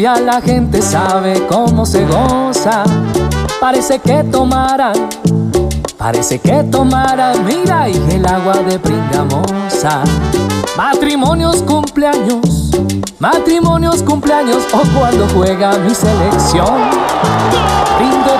ya la gente sabe cómo se goza. Parece que tomaran, mira, y el agua de Pringamosa. Matrimonios, cumpleaños, o cuando juega mi selección. Brindo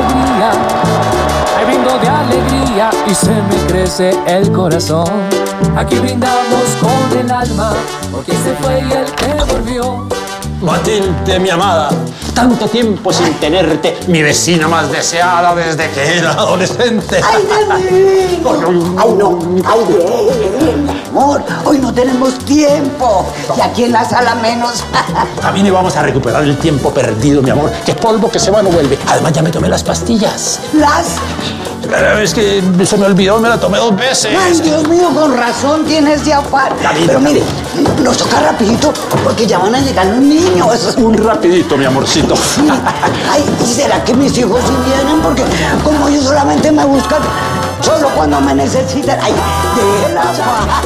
de alegría y se me crece el corazón. Aquí brindamos con el alma, porque se fue y el que volvió. Matilde, mi amada, tanto tiempo sin tenerte, mi vecina más deseada desde que era adolescente. ¡Ay, David! ¡Ay, no! ¡Ay, bien, mi amor! Hoy no tenemos tiempo. Y aquí en la sala menos. Camine, vamos a recuperar el tiempo perdido, mi amor. Que polvo que se va no vuelve. Además, ya me tomé las pastillas. Es que se me olvidó, me la tomé 2 veces. Ay, Dios mío, con razón tienes de afán. Pero mire, nos toca rapidito porque ya van a llegar los niños. Un rapidito, mi amorcito. Sí. Ay, ¿y será que mis hijos sí vienen? Porque como ellos solamente me buscan solo cuando me necesitan. Ay, déjela paz.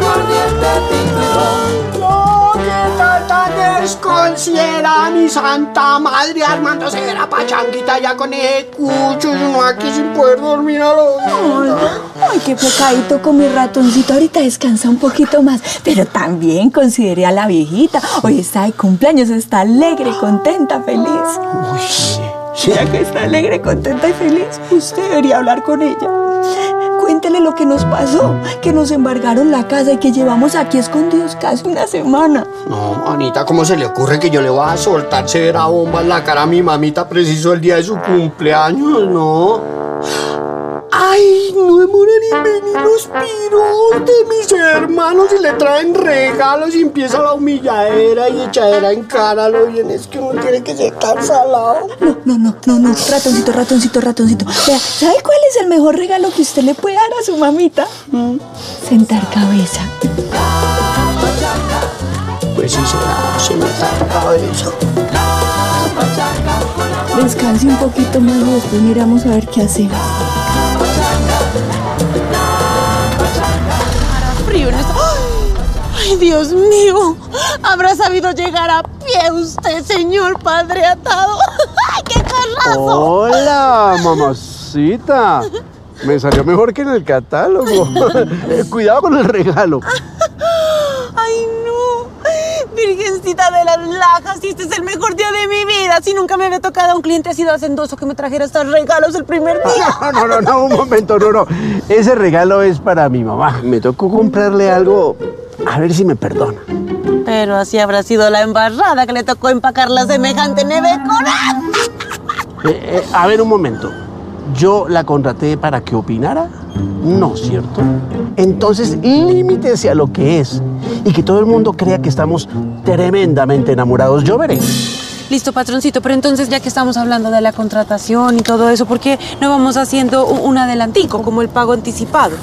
Desconsidera mi santa madre armándose de la pachanguita ya con el cucho y uno aquí sin poder dormir a los... Ay, qué pecadito con mi ratoncito. Ahorita descansa un poquito más. Pero también considere a la viejita. Hoy está de cumpleaños, está alegre, contenta, feliz. Uy, sí. Ya que está alegre, contenta y feliz, usted debería hablar con ella. Cuéntele lo que nos pasó, que nos embargaron la casa y que llevamos aquí escondidos casi una semana. No, Anita, ¿cómo se le ocurre que yo le voy a soltar severa bomba en la cara a mi mamita preciso el día de su cumpleaños? No. Ay, no demoran en venir los piros de mis hermanos y le traen regalos y empieza la humilladera y echadera en cara. Lo bien es que uno tiene que ser tan salado. No, ratoncito. Vea, ¿sabe cuál es el mejor regalo que usted le puede dar a su mamita? Sentar cabeza. Pues sí, sentar cabeza. Descanse un poquito más y después miramos a ver qué hacemos. ¡Ay, Dios mío! ¿Habrá sabido llegar a pie usted, señor padre atado? ¡Ay, qué carrazo! ¡Hola, mamacita! Me salió mejor que en el catálogo. Cuidado con el regalo. ¡Ay, no! Virgencita de las Lajas, si este es el mejor día de mi vida. Si nunca me había tocado a un cliente así de hacendoso que me trajera estos regalos el primer día. No, un momento, no. Ese regalo es para mi mamá. Me tocó comprarle algo, a ver si me perdona. Pero así habrá sido la embarrada que le tocó empacar la semejante nevecora. A ver, un momento. ¿Yo la contraté para que opinara? No, ¿cierto? Entonces, límitese a lo que es y que todo el mundo crea que estamos tremendamente enamorados. Yo veré. Listo, patroncito, pero entonces ya que estamos hablando de la contratación y todo eso, ¿por qué no vamos haciendo un adelantico, como el pago anticipado?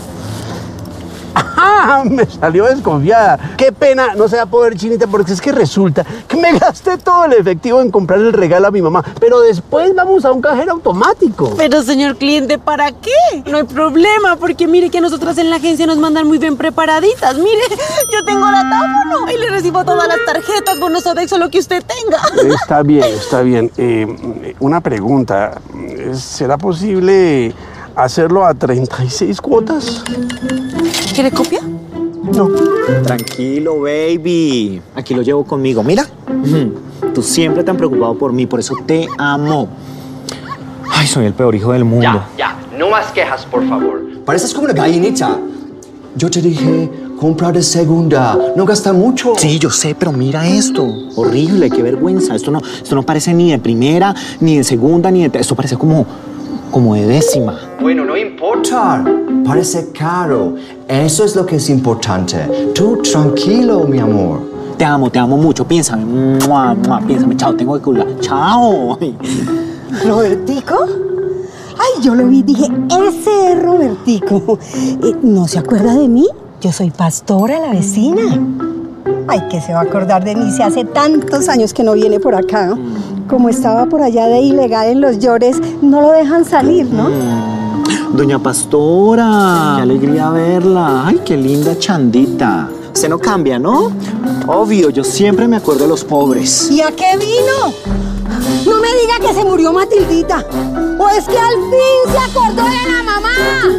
¡Ah! Me salió desconfiada. Qué pena, no se va a poder, Chinita, porque es que resulta que me gasté todo el efectivo en comprar el regalo a mi mamá, pero después vamos a un cajero automático. Pero, señor cliente, ¿para qué? No hay problema, porque mire que nosotras en la agencia nos mandan muy bien preparaditas. Mire, yo tengo datáfono y le recibo todas las tarjetas, bonos Sodexo, lo que usted tenga. Está bien. Una pregunta. ¿Será posible hacerlo a 36 cuotas? ¿Quiere copia? No. Tranquilo, baby. Aquí lo llevo conmigo. Mira, tú siempre tan preocupado por mí, por eso te amo. Ay, soy el peor hijo del mundo. Ya. No más quejas, por favor. Pareces como una gallinita. Yo te dije, compra de segunda. No gasta mucho. Sí, yo sé, pero mira esto. Horrible, qué vergüenza. Esto no parece ni de primera, ni de segunda, ni de... Esto parece como de décima. Bueno, no importa. Parece caro. Eso es lo que es importante. Tú tranquilo, mi amor. Te amo mucho. Piénsame. Piénsame. Chao, tengo que colgar. Chao. ¿Robertico? Ay, yo lo vi, dije, ese es Robertico. ¿No se acuerda de mí? Yo soy Pastora, la vecina. Ay, que se va a acordar de mí si hace tantos años que no viene por acá. Como estaba por allá de ilegal en los Llores, no lo dejan salir, ¿no? Doña Pastora, qué alegría verla. Ay, qué linda chandita. Usted no cambia, ¿no? Obvio, yo siempre me acuerdo de los pobres. ¿Y a qué vino? No me diga que se murió Matildita. ¿O es que al fin se acordó de la mamá?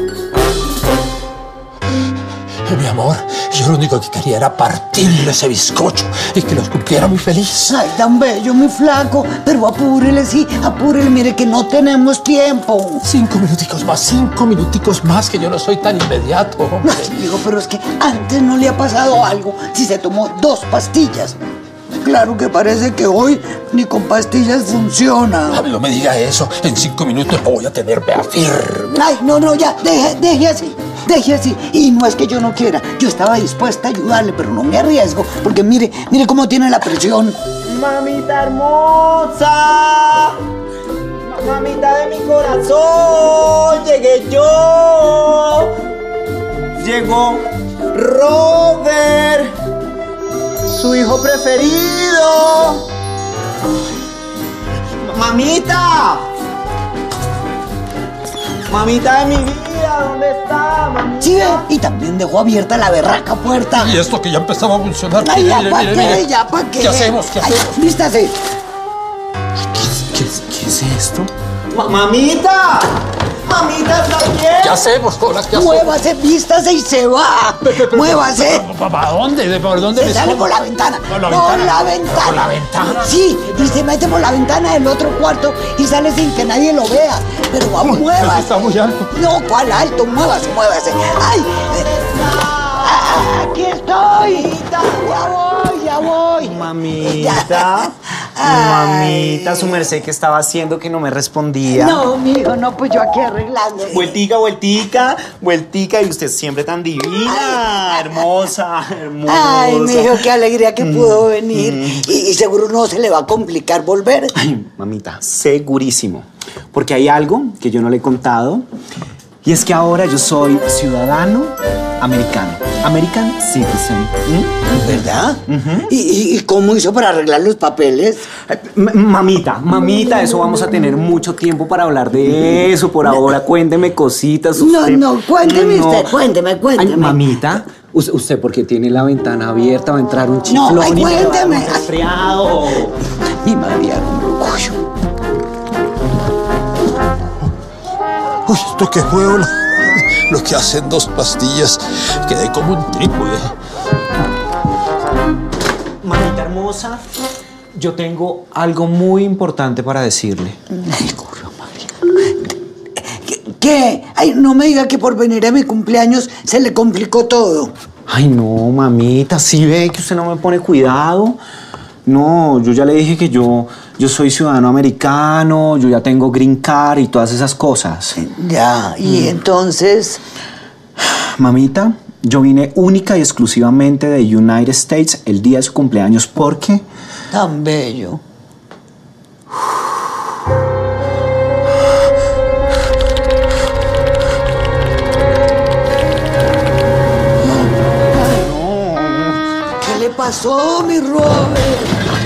Mi amor, yo lo único que quería era partirle ese bizcocho y que los cumpliera muy feliz. Ay, tan bello, mi flaco. Pero apúrele, sí, apúrele. Mire que no tenemos tiempo. 5 minuticos más, que yo no soy tan inmediato. Ay, digo, pero es que antes no le ha pasado algo si se tomó 2 pastillas. Claro que parece que hoy ni con pastillas funciona. Ay, no me diga eso. En 5 minutos lo voy a tener, vea, firme. Ay, no, ya, deje así. Deje así. Y no es que yo no quiera. Yo estaba dispuesta a ayudarle, pero no me arriesgo. Porque mire cómo tiene la presión. Mamita hermosa. Mamita de mi corazón. Llegué yo. Llegó Robert, su hijo preferido. Mamita. Mamita de mi vida, ¿dónde está, mamita? Sí, y también dejó abierta la berraca puerta. Y esto que ya empezaba a funcionar. Ay, ya pa' qué, ya pa' qué. ¿Qué hacemos? Ay, vístase. ¿Qué es esto? ¡Mamita! ¡Mamita, está bien! ¿Qué hacemos, Hola? ¿Qué hacemos? Muévase, vístase y se va. Muévase. ¿Para dónde? ¿Por dónde? Se sale por la ventana. ¿Por la Por ventana? la ventana. ¿Por la ventana? Sí, y se mete por la ventana del otro cuarto y sale sin que nadie lo vea. Pero vamos, muévase. Está muy alto. No, ¿cuál alto? Muévase. ¡Ay! ¡Aquí estoy! Ya voy. Mamita. Mamita, su merced, ¿qué estaba haciendo que no me respondía? No, mijo, no, pues yo aquí arreglando. Vueltica, y usted siempre tan divina, hermosa. Ay, mijo, qué alegría que pudo venir. Y seguro no se le va a complicar volver. Ay, mamita, segurísimo. Porque hay algo que yo no le he contado. Y es que ahora yo soy ciudadano americano. American citizen. ¿Verdad? ¿Y cómo hizo para arreglar los papeles? Mamita, eso vamos a tener mucho tiempo para hablar de eso. Por ahora, cuénteme cositas. Usted. No, cuénteme usted, cuénteme. Ay, mamita, usted porque tiene la ventana abierta, va a entrar un chiflón. No, ay, y me va a dar un cuénteme. resfriado. Y María, uy. Uy, ¿esto qué fue, Hola? Lo que hacen 2 pastillas. Quedé como un trípode. Mamita hermosa, yo tengo algo muy importante para decirle. Ay, curro, María. ¿Qué? Ay, no me diga que por venir a mi cumpleaños se le complicó todo. Ay, no, mamita, ¿sí ve que usted no me pone cuidado? No, yo ya le dije que yo soy ciudadano americano, yo ya tengo green card y todas esas cosas. Ya, y entonces... Mamita, yo vine única y exclusivamente de United States el día de su cumpleaños porque... Tan bello. ¿Qué le pasó, mi Robert?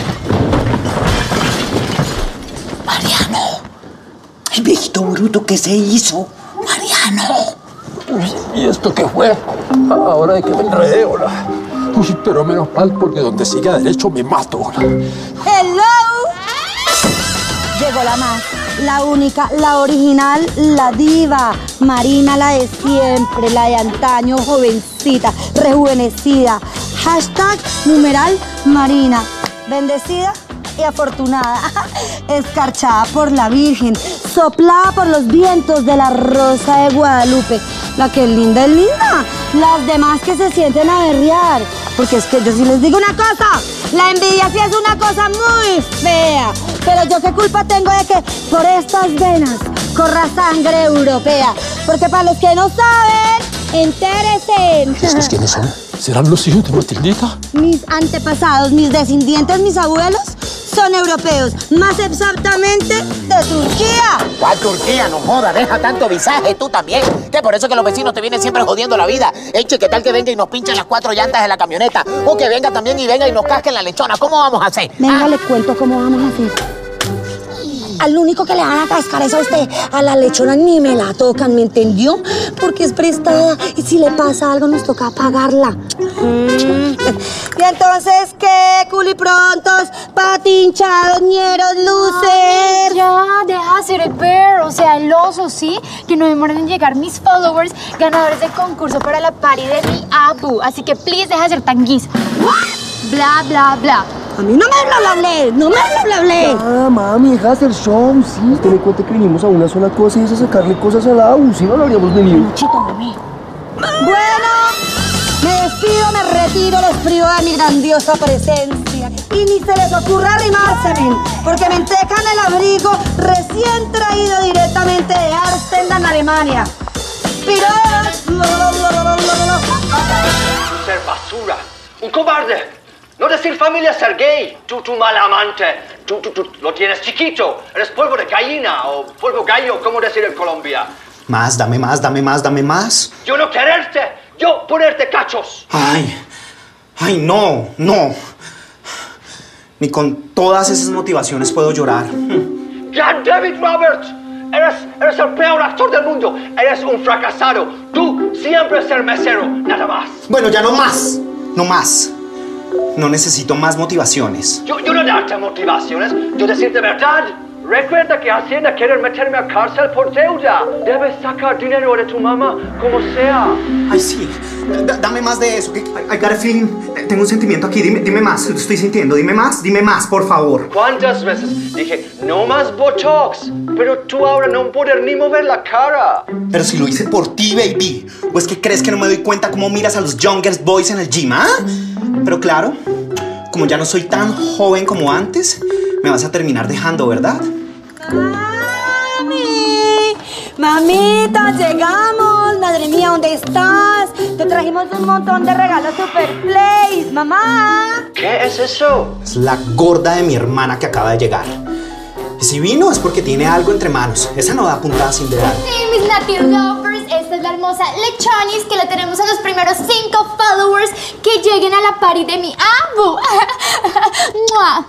Mariano, el viejito bruto que se hizo. Mariano. ¿Y esto qué fue? Ahora de que me enredé, Hola. Uy, pero menos mal, porque donde siga derecho me mato, Hola. ¡Hello! Llegó la más, la única, la original, la diva. Marina, la de siempre, la de antaño, jovencita, rejuvenecida. Hashtag numeral Marina. Bendecida y afortunada. Escarchada por la Virgen, soplada por los vientos de la Rosa de Guadalupe. La que es linda. Las demás que se sienten a berrear. Porque es que yo sí les digo una cosa. La envidia sí es una cosa muy fea. Pero yo qué culpa tengo de que por estas venas corra sangre europea. Porque para los que no saben, entéresen. ¿Estos quiénes son? ¿Serán los hijos de Matildita? Mis antepasados, mis descendientes, mis abuelos son europeos. Más exactamente de Turquía. ¿Cuál Turquía? No joda, deja tanto visaje, tú también. Que por eso que los vecinos te vienen siempre jodiendo la vida. Eche, ¿qué tal que venga y nos pinchen las 4 llantas de la camioneta? O que venga también y venga y nos casquen la lechona. ¿Cómo vamos a hacer? Venga, le cuento cómo vamos a hacer. Al único que le van a cascar es a usted. A la lechona ni me la tocan, ¿me entendió? Porque es prestada y si le pasa algo nos toca pagarla. ¿Y entonces qué, culiprontos, patinchados, ñeros, luces? Ya, deja de ser el bear, o sea, el oso, ¿sí? Que no demoran en llegar mis followers, ganadores del concurso para la party de mi abu. Así que, please, deja de ser tan guisa. Bla, bla, bla. A mí no me hablé, no me hablé. Ah, mami, deja de hacer show, sí. Ten en cuenta que vinimos a una sola cosa y es a sacarle cosas al abu, si no, no habríamos venido. Muchito, mami. Bueno, me despido, me retiro, les privo de mi grandiosa presencia. Y ni se les ocurra arrimárseme, porque me entecan el abrigo recién traído directamente de Arstenden, Alemania. ¡Piros! Ser basura, un cobarde. No decir familia ser gay, tú mal amante, tú lo tienes chiquito, eres polvo de gallina o polvo gallo, ¿cómo decir en Colombia? Más, dame más, dame más, dame más. Yo no quererte, yo ponerte cachos. Ay, no. Ni con todas esas motivaciones puedo llorar. Ya, David Roberts, eres el peor actor del mundo, eres un fracasado, tú siempre ser mesero, nada más. Bueno, ya no más. No necesito más motivaciones. Yo no darte motivaciones, yo decirte verdad. Recuerda que Hacienda quiere meterme a cárcel por deuda. Debes sacar dinero de tu mamá, como sea. Ay, sí. Dame más de eso. I got a feeling. Tengo un sentimiento aquí. Dime más. Lo estoy sintiendo. Dime más, por favor. ¿Cuántas veces dije, no más Botox? Pero tú ahora no poder ni mover la cara. Pero si lo hice por ti, baby. ¿O es que crees que no me doy cuenta cómo miras a los youngest boys en el gym, ah? Pero claro, como ya no soy tan joven como antes, me vas a terminar dejando, ¿verdad? Mamita, llegamos. Madre mía, ¿dónde estás? Te trajimos un montón de regalos Super Plays, mamá. ¿Qué es eso? Es la gorda de mi hermana que acaba de llegar. Y si vino es porque tiene algo entre manos. Esa no da puntada sin dejar. Sí, mis Nati Lovers, esta es la hermosa Lechonis que la tenemos a los primeros 5 followers que lleguen a la party de mi abu. ¡Mua!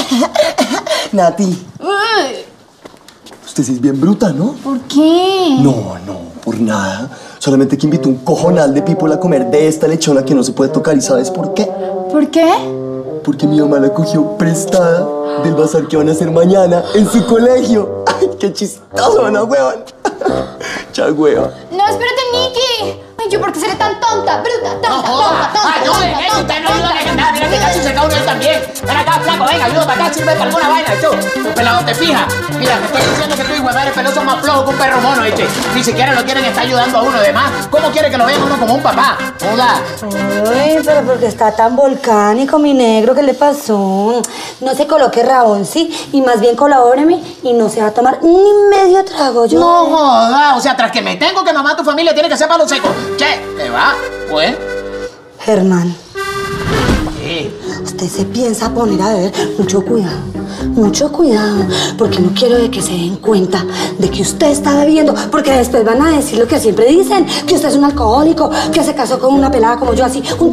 Nati, usted sí es bien bruta, ¿no? ¿Por qué? No, por nada. Solamente que invitó un cojonal de people a comer de esta lechona que no se puede tocar. ¿Y sabes por qué? ¿Por qué? Porque mi mamá la cogió prestada del bazar que van a hacer mañana en su colegio. ¡Ay, qué chistoso, no, huevón! Chao, hueva. No, espérate, Nicky. Ay, ¿yo por qué seré tan tonta? Bruta, tonta. Ayúdenme, usted no ayuda a nada. Mira que casi se cae uno él también. Ven acá, flaco, venga, ayuda para acá, sirve para alguna vaina, tú. Pelado, ¿te fijas? Mira, te estoy diciendo que tú, hijo de madre, peloso más flojo que un perro mono, ¿viste? Ni siquiera lo quieren estar ayudando a uno, además. ¿Cómo quiere que lo vean uno como un papá? Joda. Ay, pero porque está tan volcánico, mi negro, ¿qué le pasó? No se coloque rabón, ¿sí? Y más bien colabóreme y no se va a tomar ni medio trago yo. No joda, o sea, tras que me tengo que mamar a tu familia tiene que ser palo seco. Che, ¿te va? Pues. Germán. ¿Qué? Usted se piensa poner a beber. Mucho cuidado, porque no quiero de que se den cuenta de que usted está bebiendo, porque después van a decir lo que siempre dicen, que usted es un alcohólico, que se casó con una pelada como yo, así, un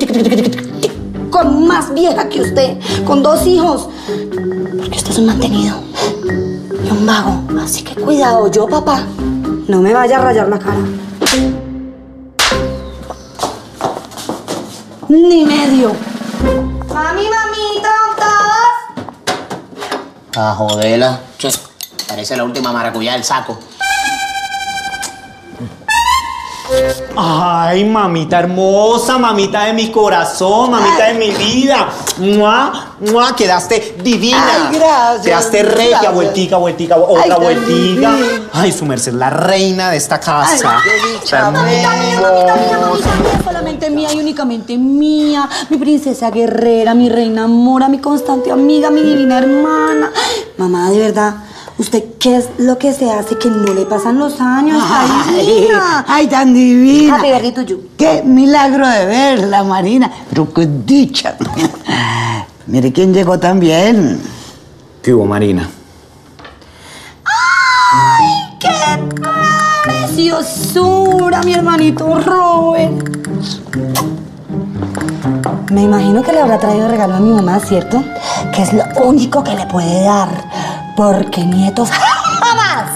con más vieja que usted, con 2 hijos, porque usted es un mantenido y un vago, así que cuidado, yo, papá, no me vaya a rayar la cara. Ni medio. Mami, mamita, ¿todos? Ah, jodela. Che, parece la última maracuyá del saco. Ay, mamita hermosa, mamita de mi corazón, mamita de mi vida. ¡Mua! ¡Mua! Quedaste divina. Ay, gracias. Quedaste regia, Gracias. vueltica, otra vueltica. Ay, su merced, la reina de esta casa. Ay, qué dicha. Mamita mía, solamente mía y únicamente mía. Mi princesa guerrera, mi reina mora, mi constante amiga, mi divina hermana. Mamá, de verdad, ¿usted qué es lo que se hace que no le pasan los años? Ay, divina. Ay, tan divina. Happy birthday to you. Qué milagro de verla, Marina. Pero qué dicha. Mire quién llegó también. ¿Qué hubo, Marina? ¡Ay, qué preciosura, mi hermanito Robert! Me imagino que le habrá traído regalo a mi mamá, ¿cierto? Que es lo único que le puede dar. porque nietos jamás.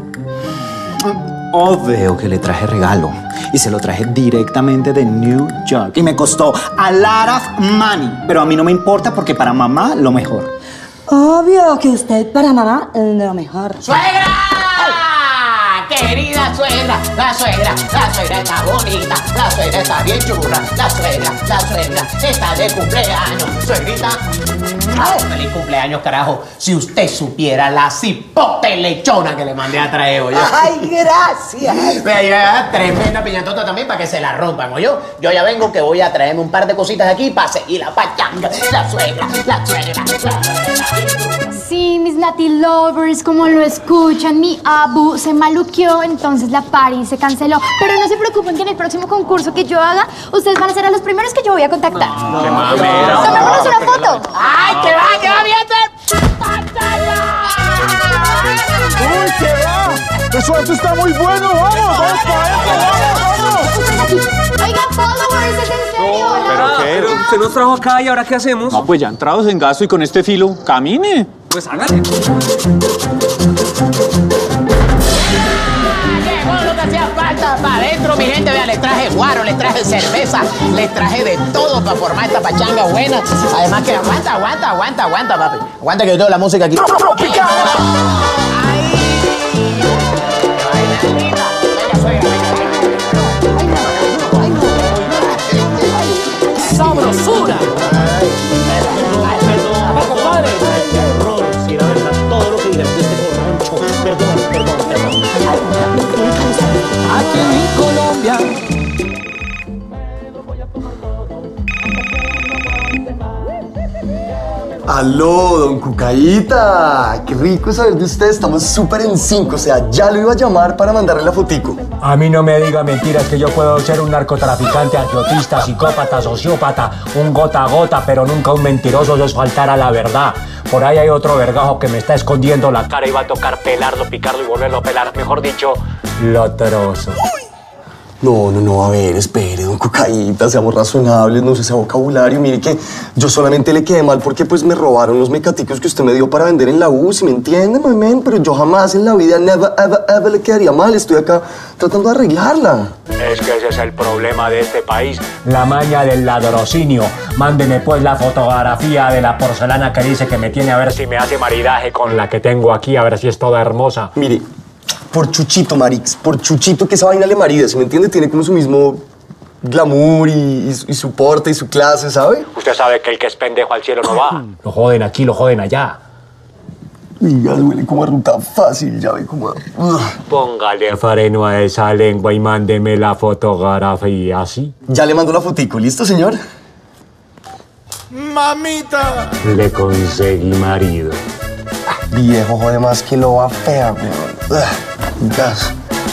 Obvio que le traje regalo. Y se lo traje directamente de New York. Y me costó a lot of money. Pero a mí no me importa porque para mamá lo mejor. Obvio que usted para mamá lo mejor. ¡Suegra! Querida suegra, la suegra está bonita, la suegra está bien churra, la suegra está de cumpleaños. Suegrita, feliz cumpleaños, carajo. Si usted supiera la cipote lechona que le mandé a traer, oye. Ay, gracias. Vea, tremenda piñatota también para que se la rompan, oye. Yo ya vengo que voy a traerme un par de cositas aquí para seguir la pachanga. La suegra. Sí, mis Latin lovers, como lo escuchan, mi abu se maluqueó, entonces la party se canceló. Pero no se preocupen que en el próximo concurso que yo haga, ustedes van a ser a los primeros que yo voy a contactar. Tomémonos una foto. ¡Ay, que va bien! ¡Uy, qué va! ¡Eso está muy bueno! ¡Vamos para vamos! Oigan, followers, ¿es en serio? ¿Pero qué? Pero usted nos trajo acá y ¿ahora qué hacemos? No, pues ya entrados en gasto y con este filo, camine. Pues hágale. Llegó lo que hacía falta para adentro, mi gente. Vea, les traje guaro, les traje cerveza, les traje de todo para formar esta pachanga buena. Además que aguanta, papi. Aguanta que yo tengo la música aquí. ¡Sabrosura! Compadre. Error, si era verdad todo lo que dijeron de este corroncho. Perdón. Aquí en Colombia. Aló, don Cucaíta. Qué rico saber de usted. Estamos súper en sync. O sea, ya lo iba a llamar para mandarle la fotico. A mí no me diga mentiras que yo puedo ser un narcotraficante, angiotista, psicópata, sociópata, un gota a gota, pero nunca un mentiroso. Eso es faltar a la verdad. Por ahí hay otro vergajo que me está escondiendo la cara y va a tocar pelarlo, picarlo y volverlo a pelar. Mejor dicho, lo trozo. No, a ver, espere, don Cucaíta, seamos razonables, no use ese vocabulario. Mire que yo solamente le quedé mal porque pues me robaron los mecaticos que usted me dio para vender en la U, ¿sí me entiende, my man? Pero yo jamás en la vida, never, ever le quedaría mal. Estoy acá tratando de arreglarla. Es que ese es el problema de este país, la maña del ladrocinio. Mándeme pues la fotografía de la porcelana que dice que me tiene, a ver si me hace maridaje con la que tengo aquí, a ver si es toda hermosa. Mire, por Chuchito, Marix, por Chuchito, que esa vaina le marida, ¿sí me entiende? Tiene como su mismo glamour y su porte y su clase, ¿sabe? Usted sabe que el que es pendejo al cielo no va. Lo joden aquí, lo joden allá. Y ya duele como a ruta fácil, ya ve como... Póngale freno a esa lengua y mándeme la fotografía, ¿así? Ya le mando la fotico, ¿listo, señor? ¡Mamita! Le conseguí marido. Viejo, jode más que lo va fea, weón. Gas.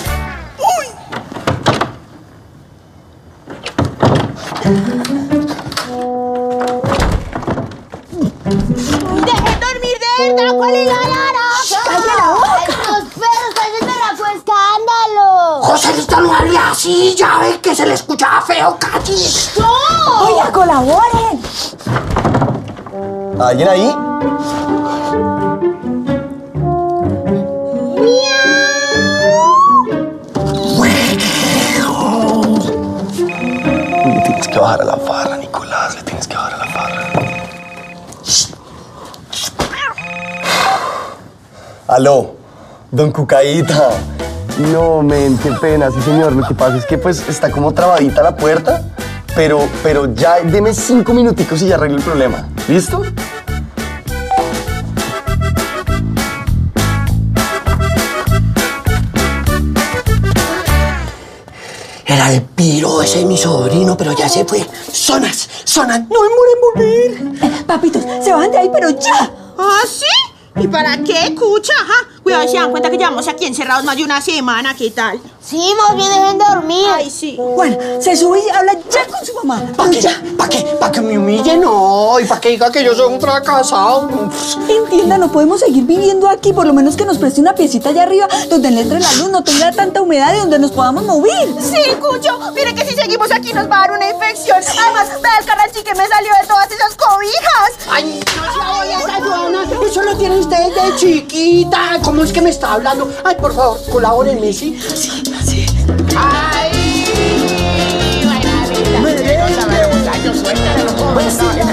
¡Dejen dormir de verdad! ¿Cuál es la lara? ¡Cállate la boca! ¡Estos perros hacen verdaco escándalo! Joselito, no hable así, ya ve que se le escuchaba feo, calles. ¡No! ¡Oiga, colaboren! ¿Alguien ahí? Le tienes que bajar a la farra, Nicolás. Le tienes que bajar a la farra. Aló, don Cucaíta. No, men, qué pena, sí, señor. Lo que pasa es que, pues, está como trabadita la puerta, pero ya deme 5 minuticos y ya arreglo el problema. ¿Listo? Era el piro, ese es mi sobrino, pero ya se fue. Sonas, no demoren en volver. Papitos, se bajan de ahí, pero ya. ¿Ah, sí? ¿Y para qué, cucha? Ajá. Cuidado, se dan cuenta que llevamos aquí encerrados más de una semana, ¿qué tal? Sí, más bien dejen de dormir. Ay, sí. Bueno, se sube y habla ya con su mamá. ¿Para qué? ¿Para que me humille? No. ¿Y para que diga que yo soy un fracasado? Entienda, no podemos seguir viviendo aquí. Por lo menos que nos preste una piecita allá arriba donde le entre la luz, no tenga tanta humedad y donde nos podamos mover. Sí, cucho. Mire que si seguimos aquí nos va a dar una infección. Además, vea el carranchi que me salió de todas esas cobijas. Ay, no se vaya, Joana. Eso lo tiene usted de chiquita? ¿Cómo es que me está hablando? Ay, por favor, colabórenme, ¿sí? Sí. ¡Ay! Muchachos, suéltale los ojos.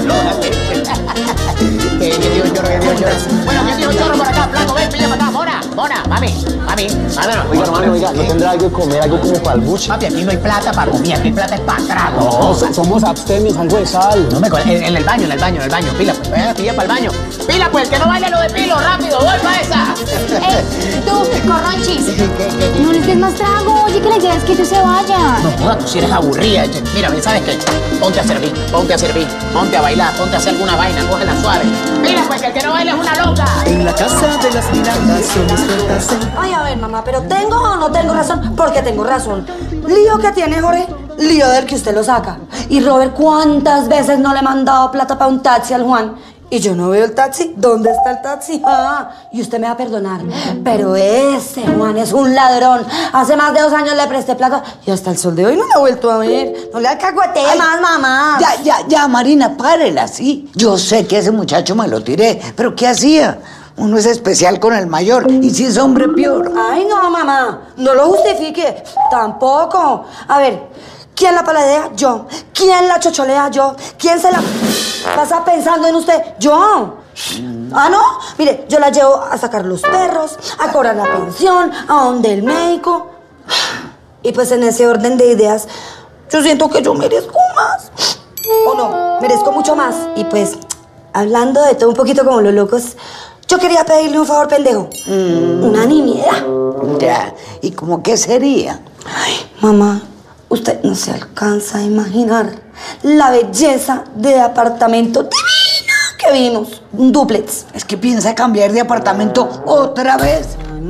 Que Dios llora. Bueno, que Dios llora por acá, Flaco, ven, pilla para acá, Mona, mami. Oiga, hermano, ¿no tendrá algo de comer, algo como para el buche? Papi, aquí no hay plata para comer, aquí hay plata es para trago. No, somos abstemios, algo de sal. No me en el baño, pila pues, pilla para el baño. Pila pues, que no baile lo de pilo, rápido, voy para esa. Tú, corronchis. No les des más trago, oye, que la idea es que ellos se vayan. No jodas, tú si eres aburrida. Mira, ¿sabes qué? Ponte a servir, ponte a bailar, ponte a hacer alguna vaina, cógela suave. Mira pues, que el que no baila es una loca. En la casa de las miradas son expertas en... Ay, a ver, mamá, pero ¿tengo o no tengo razón? Porque tengo razón. Lío que tiene Jorge, lío del que usted lo saca. Y Robert, ¿cuántas veces no le he mandado plata para un taxi al Juan? Y yo no veo el taxi. ¿Dónde está el taxi? Y usted me va a perdonar, pero ese Juan es un ladrón. Hace más de 2 años le presté plata y hasta el sol de hoy no me ha vuelto a ver. No le alcahuetee más, mamá. Ya, Marina, párela, sí. Yo sé que ese muchacho me lo tiré, pero ¿qué hacía? Uno es especial con el mayor, y si es hombre, peor. Ay, no, mamá, no lo justifique. Tampoco. A ver, ¿quién la paladea? Yo. ¿Quién la chocholea? Yo. ¿Quién se la pasa pensando en usted? Yo. ¿Ah, no? Mire, yo la llevo a sacar los perros, a cobrar la pensión, a donde el médico. Y pues en ese orden de ideas, yo siento que yo merezco más. ¿O no? Merezco mucho más. Y pues, hablando de todo un poquito como los locos, yo quería pedirle un favor, pendejo. Una nimiedad. Ya, ¿y cómo qué sería? Ay, mamá, usted no se alcanza a imaginar la belleza de apartamento divino que vimos. Un dúplex. Es que piensa cambiar de apartamento otra vez. Ay,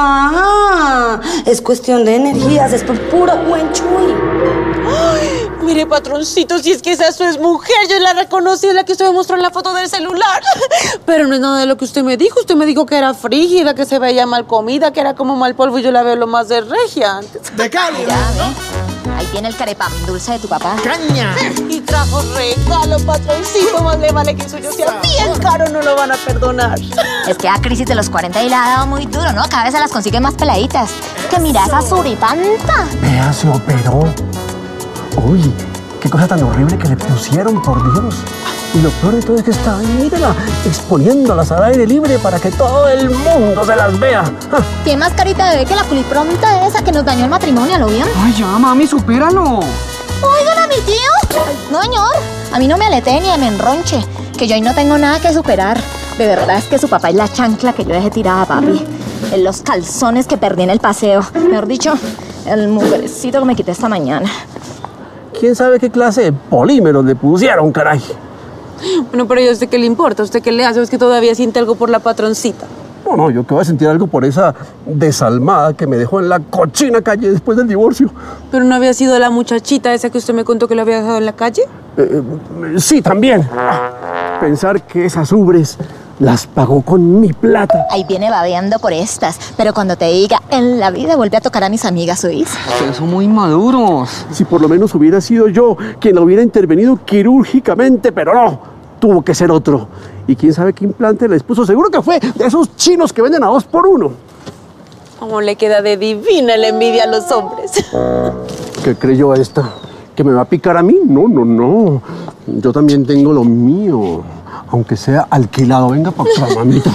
mamá, es cuestión de energías, es por puro buen chuy. Ay, mire, patroncito, si es que esa es mujer, yo la reconocí, es la que usted me mostró en la foto del celular. Pero no es nada de lo que usted me dijo. Usted me dijo que era frígida, que se veía mal comida, que era como mal polvo, y yo la veo lo más de regia. De Cali. Ahí tiene el carepam dulce de tu papá. ¡Caña! Y trajo regalo, patroncito, más le vale que el suyo sea bien caro, no lo van a perdonar. Es que a crisis de los 40 y la ha dado muy duro, ¿no? Cada vez se las consigue más peladitas. Que mira esa suripanta. Vea, se operó. Uy, qué cosa tan horrible que le pusieron, por Dios. Y lo peor de todo es que está ahí, mírala, exponiéndolas al aire libre para que todo el mundo se las vea. Tiene más carita de bebé que la culipronta esa que nos dañó el matrimonio, ¿lo vieron? Ay, ya, mami, supéralo. Oigan a mi tío. No, señor, a mí no me aletee ni me enronche, que yo ahí no tengo nada que superar. De verdad es que su papá es la chancla que yo dejé tirada, papi. En los calzones que perdí en el paseo. Mejor dicho, el mugrecito que me quité esta mañana. ¿Quién sabe qué clase de polímeros le pusieron, caray? Bueno, pero ¿y a usted qué le importa? ¿A usted qué le hace? ¿O es que todavía siente algo por la patroncita? No, yo que voy a sentir algo por esa desalmada que me dejó en la cochina calle después del divorcio. ¿Pero no había sido la muchachita esa que usted me contó que lo había dejado en la calle? Sí, también. Pensar que esas ubres las pagó con mi plata. Ahí viene babeando por estas, pero cuando te diga, en la vida vuelve a tocar a mis amigas, ¿oís? Ustedes son muy maduros. Si por lo menos hubiera sido yo quien la hubiera intervenido quirúrgicamente, pero no, tuvo que ser otro. Y quién sabe qué implante les puso, seguro que fue de esos chinos que venden a 2 por 1. ¿Cómo le queda de divina la envidia a los hombres? ¿Qué creyó esta? ¿Que me va a picar a mí? No. Yo también tengo lo mío. Aunque sea alquilado. Venga para acá, mamita.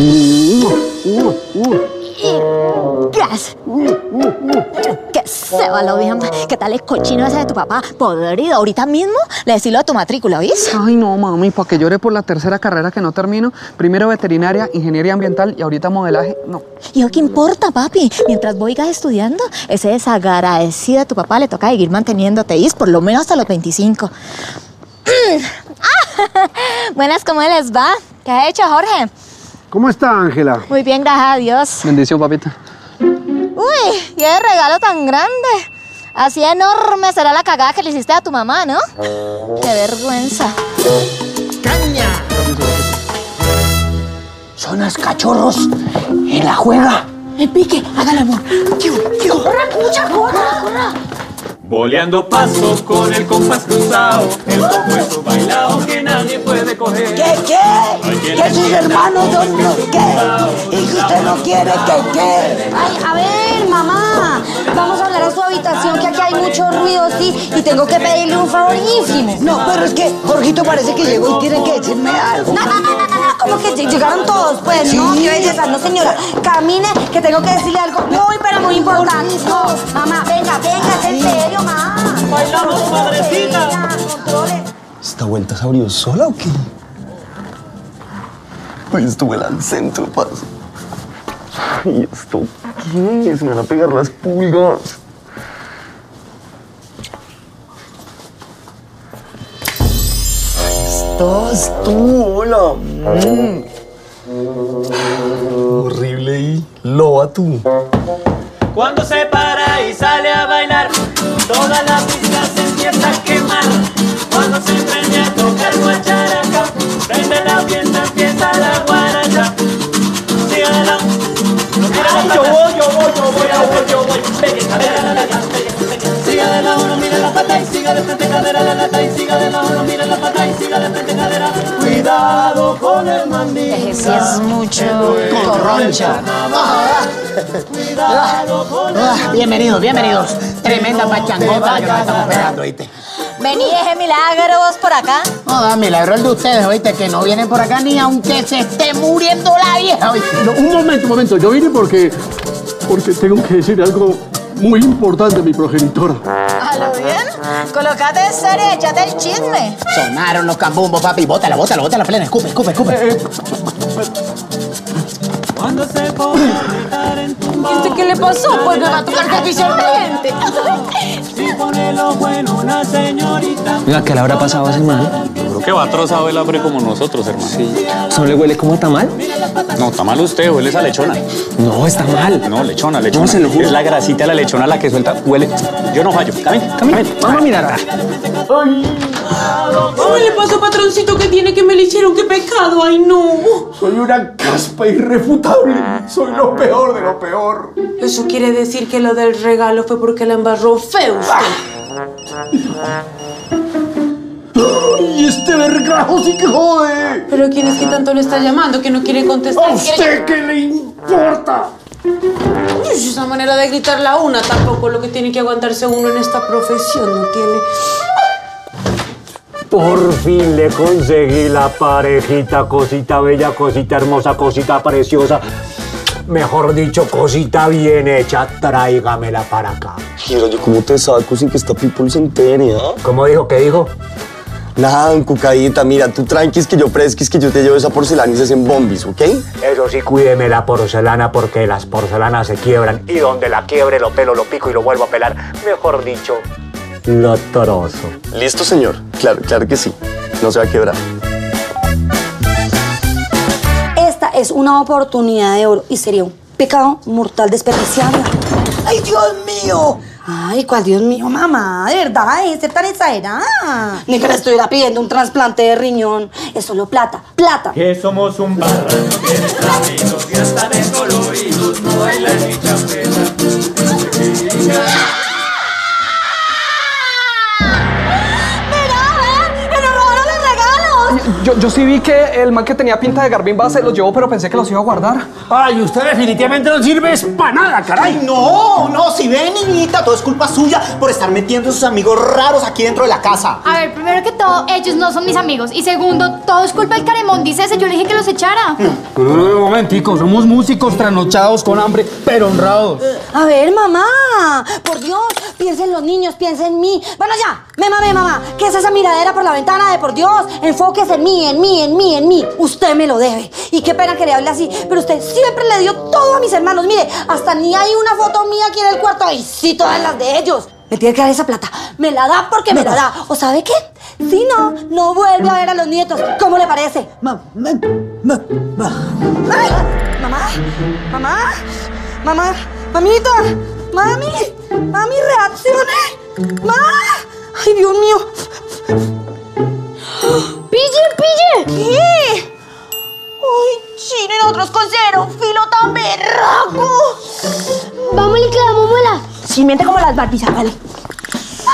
¡Gas! ¡Que se va lo bien! ¿Qué tal el cochino ese de tu papá? Podrido. Ahorita mismo le decilo a tu matrícula, ¿oís? Ay, no, mami, para que llore por la tercera carrera que no termino. Primero veterinaria, ingeniería ambiental y ahorita modelaje, no. ¿Y qué importa, papi? Mientras voigas estudiando, ese desagradecido de tu papá le toca seguir manteniéndote, ¿oís? Por lo menos hasta los 25. Buenas, ¿cómo les va? ¿Qué ha hecho, Jorge? ¿Cómo está, Ángela? Muy bien, gracias a Dios. Bendición, papita. Uy, qué regalo tan grande. Así enorme será la cagada que le hiciste a tu mamá, ¿no? Qué vergüenza. ¡Caña! Son los cachorros en la juega. El pique, hágale amor. ¡Corra, cucha, corra! Boleando paso con el compás cruzado, el compuesto bailado que nadie puede coger. Que sus hermanos son unos qué. Y que usted no quiere que. Ay, a ver, mamá. Vamos a hablar a su habitación, que aquí hay mucho ruido, sí. Y tengo que pedirle un favor ínfimo. No, pero es que Jorgito parece que llegó y tiene que decirme algo. No. ¿Cómo que llegaron todos? Pues no, qué belleza. No, señora. Camine, que tengo que decirle algo muy, pero muy importante. No, mamá, venga, es en serio, mamá. Bailamos, madrecita. ¿Esta vuelta se abrió sola o qué? Pues estuve al centro, paso. ¿Y esto qué? Se me van a pegar las pulgas. ¿Estás tú? Hola. Horrible y loba tú. Cuando se para y sale a bailar, toda la pista se empieza a quemar. Cuando se prende a tocar guacharaca, prende la fiesta, empieza la guaracha. Sígala. Yo voy. Siga de lado, no mira la pata y siga de frente, cadera la lata y siga de lado, no mira la pata y siga de frente, cadera. Cuidado con el mandil. Ese es mucho corroncha. Bienvenidos. Tremenda pachangota que nos estamos pegando, ¿oíste? Vení, eje Milagros por acá. No, da milagro el de ustedes, ¿oíste? Que no vienen por acá ni aunque se esté muriendo la vieja, ¿oíste? No, un momento. Yo vine porque tengo que decir algo muy importante a mi progenitora. ¿A lo bien? Colocate en serio, échate el chisme. Sonaron los cambumbos, papi. Bótala, plena. Escupe. Cuando se pone a gritar en tu ¿Y usted qué le pasó? Pues me va a tocar servicio al cliente. Si pone lo bueno una señorita. Oiga, ¿qué le habrá pasado a ese man? Yo creo que va trozado el hambre como nosotros, hermano. Sí. ¿Eso no le huele como a tamal? No, está mal usted, huele esa lechona. No, está mal. No, lechona. No, se lo juro. Es la grasita de la lechona la que suelta, huele. Yo no fallo. Camina. Vamos a mirar. ¿Cómo le pasó, patroncito, que tiene que me le hicieron? ¡Qué pecado! ¡Ay, no! Soy una caspa irrefutable. Soy lo peor de lo peor. Eso quiere decir que lo del regalo fue porque la embarró feo usted. ¡Y este vergajo sí que jode! ¿Pero quién es que tanto le está llamando que no quiere contestar? ¿A usted qué le importa? Uy, esa manera de gritar la una tampoco lo que tiene que aguantarse uno en esta profesión, no tiene... Por fin le conseguí la parejita, cosita bella, cosita hermosa, cosita preciosa. Mejor dicho, cosita bien hecha. Tráigamela para acá. Mira, yo cómo te saco sin que esta people se entere, ¿ah? ¿Cómo dijo? ¿Qué dijo? Nada, un cucadita, mira, tú tranquis que yo fresquis que yo te llevo esa porcelana y se hacen bombis, ¿ok? Eso sí, cuídeme la porcelana porque las porcelanas se quiebran y donde la quiebre lo pelo, lo pico y lo vuelvo a pelar. Mejor dicho, lo trozo. ¿Listo, señor? Claro que sí. No se va a quebrar. Esta es una oportunidad de oro y sería un pecado mortal desperdiciarla. ¡Ay, Dios mío! Ay, ¿cuál Dios mío, mamá? De verdad, es ser tan exagerada. Ni que le estuviera pidiendo un trasplante de riñón. Es solo plata. Que somos un barranco que desamidos y hasta descoloridos, no bailan ni champeta. Yo sí vi que el man que tenía pinta de Garbimba se los llevó, pero pensé que los iba a guardar. Ay, usted definitivamente no sirve para nada, caray. No, si ve, niñita, todo es culpa suya por estar metiendo a sus amigos raros aquí dentro de la casa. A ver, primero que todo, ellos no son mis amigos. Y segundo, todo es culpa del Caremón, dice ese. Yo le dije que los echara. Un momentico, somos músicos trasnochados con hambre, pero honrados. A ver, mamá, por Dios, piensa en los niños, piensa en mí. Bueno, ya, me mamé, mamá. ¿Qué es esa miradera por la ventana de por Dios? Enfóquese en mí, en mí. Usted me lo debe. Y qué pena que le hable así, pero usted siempre le dio todo a mis hermanos. Mire, hasta ni hay una foto mía aquí en el cuarto. Y sí, todas las de ellos. Me tiene que dar esa plata. Me la da porque me la da. ¿O sabe qué? Si no vuelve a ver a los nietos. ¿Cómo le parece? Mamita, mami, reaccione. Ay, Dios mío. ¡Pille! ¿Qué? Ay, chino, y nosotros con cero filo tan berraco. Vamos, le clavamos muela. Sin mente como las Barbies, vale.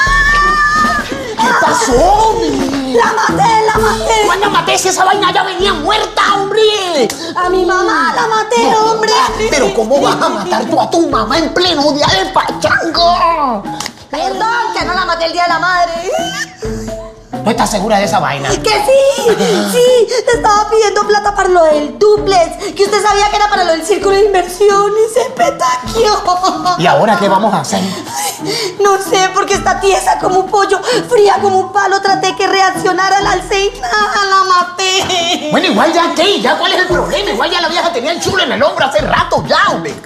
pasó? ¡La maté, la maté! ¿Cuándo maté si esa vaina ya venía muerta, hombre? A mi mamá la maté, hombre. Pero ¿cómo vas a matar tú a tu mamá en pleno día de pachanga? Perdón, que no la maté el día de la madre. ¿No estás segura de esa vaina? ¡Que sí! Sí, te estaba pidiendo plata para lo del duplex, que usted sabía que era para lo del círculo de inversión y se petaqueó. ¿Y ahora qué vamos a hacer? No sé, porque está tiesa como un pollo, fría como un palo. Traté que reaccionara al Alzheimer, la maté. Bueno, igual ya, ¿qué? ¿Ya cuál es el problema? Igual ya la vieja tenía el chulo en el hombro hace rato ya, hombre.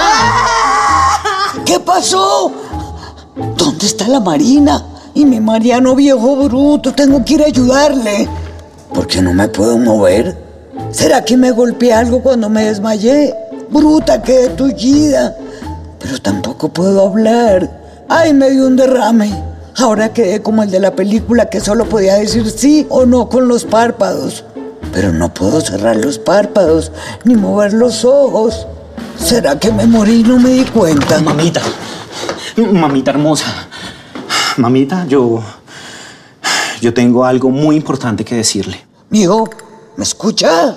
¿Qué pasó? ¿Dónde está la Marina? Y mi Mariano viejo bruto, tengo que ir a ayudarle. ¿Por qué no me puedo mover? ¿Será que me golpeé algo cuando me desmayé? Bruta, quedé tullida. Pero tampoco puedo hablar. Ay, me dio un derrame. Ahora quedé como el de la película que solo podía decir sí o no con los párpados. Pero no puedo cerrar los párpados ni mover los ojos. ¿Será que me morí y no me di cuenta? Mamita hermosa. Mamita, yo tengo algo muy importante que decirle. Mijo, ¿me escucha?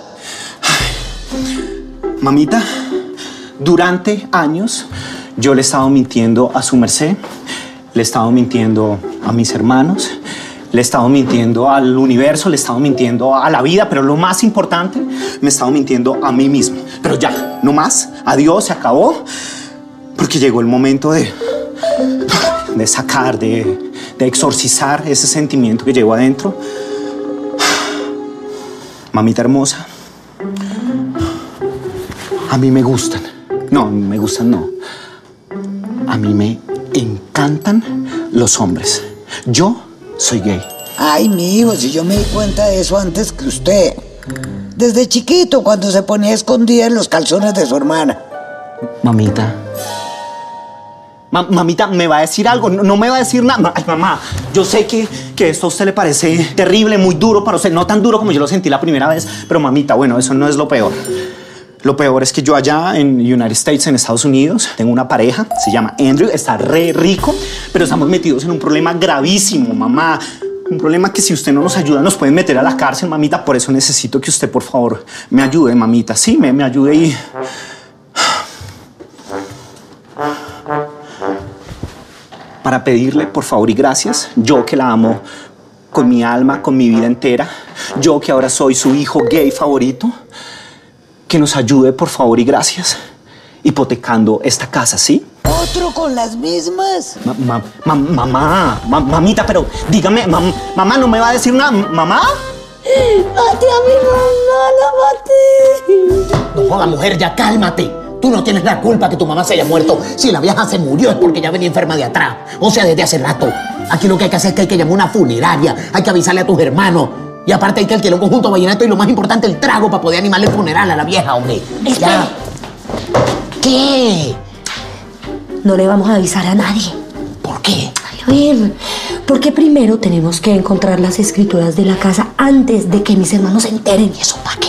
Mamita, durante años yo le he estado mintiendo a su merced, le he estado mintiendo a mis hermanos, le he estado mintiendo al universo, le he estado mintiendo a la vida, pero lo más importante, me he estado mintiendo a mí mismo. Pero ya, no más, adiós, se acabó, porque llegó el momento de sacar, de exorcizar ese sentimiento que llevo adentro. Mamita hermosa, a mí me gustan. No, me gustan no. A mí me encantan los hombres. Yo soy gay. Ay, mi hijo, si yo me di cuenta de eso antes que usted. Desde chiquito, cuando se ponía escondida en los calzones de su hermana. Mamita. Mamita, ¿me va a decir algo? No me va a decir nada. Ay, mamá, yo sé que esto a usted le parece terrible, muy duro para usted. No tan duro como yo lo sentí la primera vez. Pero, mamita, bueno, eso no es lo peor. Lo peor es que yo allá en United States, en Estados Unidos, tengo una pareja, se llama Andrew, está re rico, pero estamos metidos en un problema gravísimo, mamá. Un problema que si usted no nos ayuda nos pueden meter a la cárcel, mamita. Por eso necesito que usted, por favor, me ayude, mamita. Sí, me ayude y... Para pedirle, por favor y gracias, yo que la amo con mi alma, con mi vida entera, yo que ahora soy su hijo gay favorito, que nos ayude, por favor y gracias, hipotecando esta casa, ¿sí? ¿Otro con las mismas? Mamita, pero dígame, mamá, ¿no me va a decir nada? ¿Mamá? Maté a mi mamá, la maté. No joda, mujer, ya cálmate. Tú no tienes la culpa que tu mamá se haya muerto. Si la vieja se murió es porque ya venía enferma de atrás. O sea, desde hace rato. Aquí lo que hay que hacer es que hay que llamar una funeraria. Hay que avisarle a tus hermanos. Y aparte hay que alquilar un conjunto vallenato y lo más importante, el trago para poder animarle el funeral a la vieja, hombre. Ya. ¿Qué? No le vamos a avisar a nadie. ¿Por qué? A ver, porque primero tenemos que encontrar las escrituras de la casa antes de que mis hermanos se enteren. ¿Y eso para qué?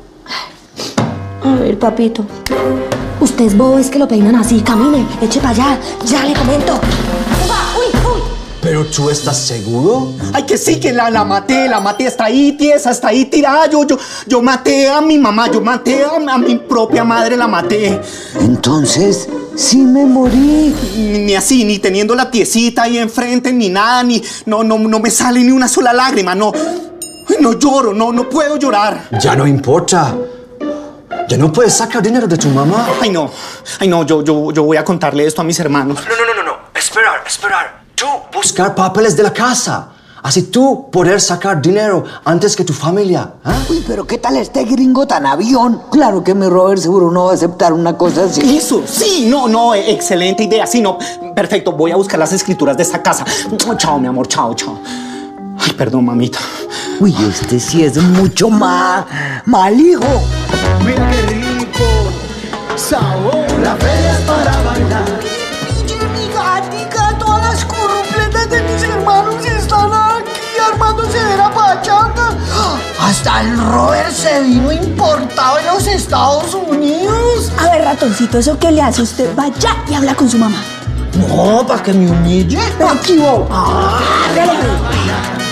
A ver, papito. Usted es bobo, es que lo peinan así. Camine, eche para allá. Ya le comento. ¡Uy! ¿Pero tú estás seguro? Ay, que sí, que la maté, está ahí tiesa, está ahí tirada. Yo maté a mi mamá, yo maté a mi propia madre, la maté. Entonces, sí me morí. Ni así, ni teniendo la tiesita ahí enfrente, ni nada, no me sale ni una sola lágrima, no lloro, no puedo llorar. Ya no importa. ¿Ya no puedes sacar dinero de tu mamá? Ay, no, yo voy a contarle esto a mis hermanos. No. Esperar. Tú buscar papeles de la casa. Así tú poder sacar dinero antes que tu familia. ¿Eh? Uy, pero ¿qué tal este gringo tan avión? Claro que mi Robert seguro no va a aceptar una cosa así. Eso, sí, no, excelente idea. Sí, no, perfecto, voy a buscar las escrituras de esta casa. Chao, mi amor, chao. Ay, perdón, mamita. Uy, este sí es mucho mal hijo. Mira qué rico, sabor. La feria es para bailar. Mi gatica, todas las corrupletas de mis hermanos están aquí armándose de la pachanga. Hasta el Robert se vino importado en los Estados Unidos. A ver, ratoncito, ¿eso qué le hace? Usted vaya y habla con su mamá. No, para que me humille. Pero aquí vos.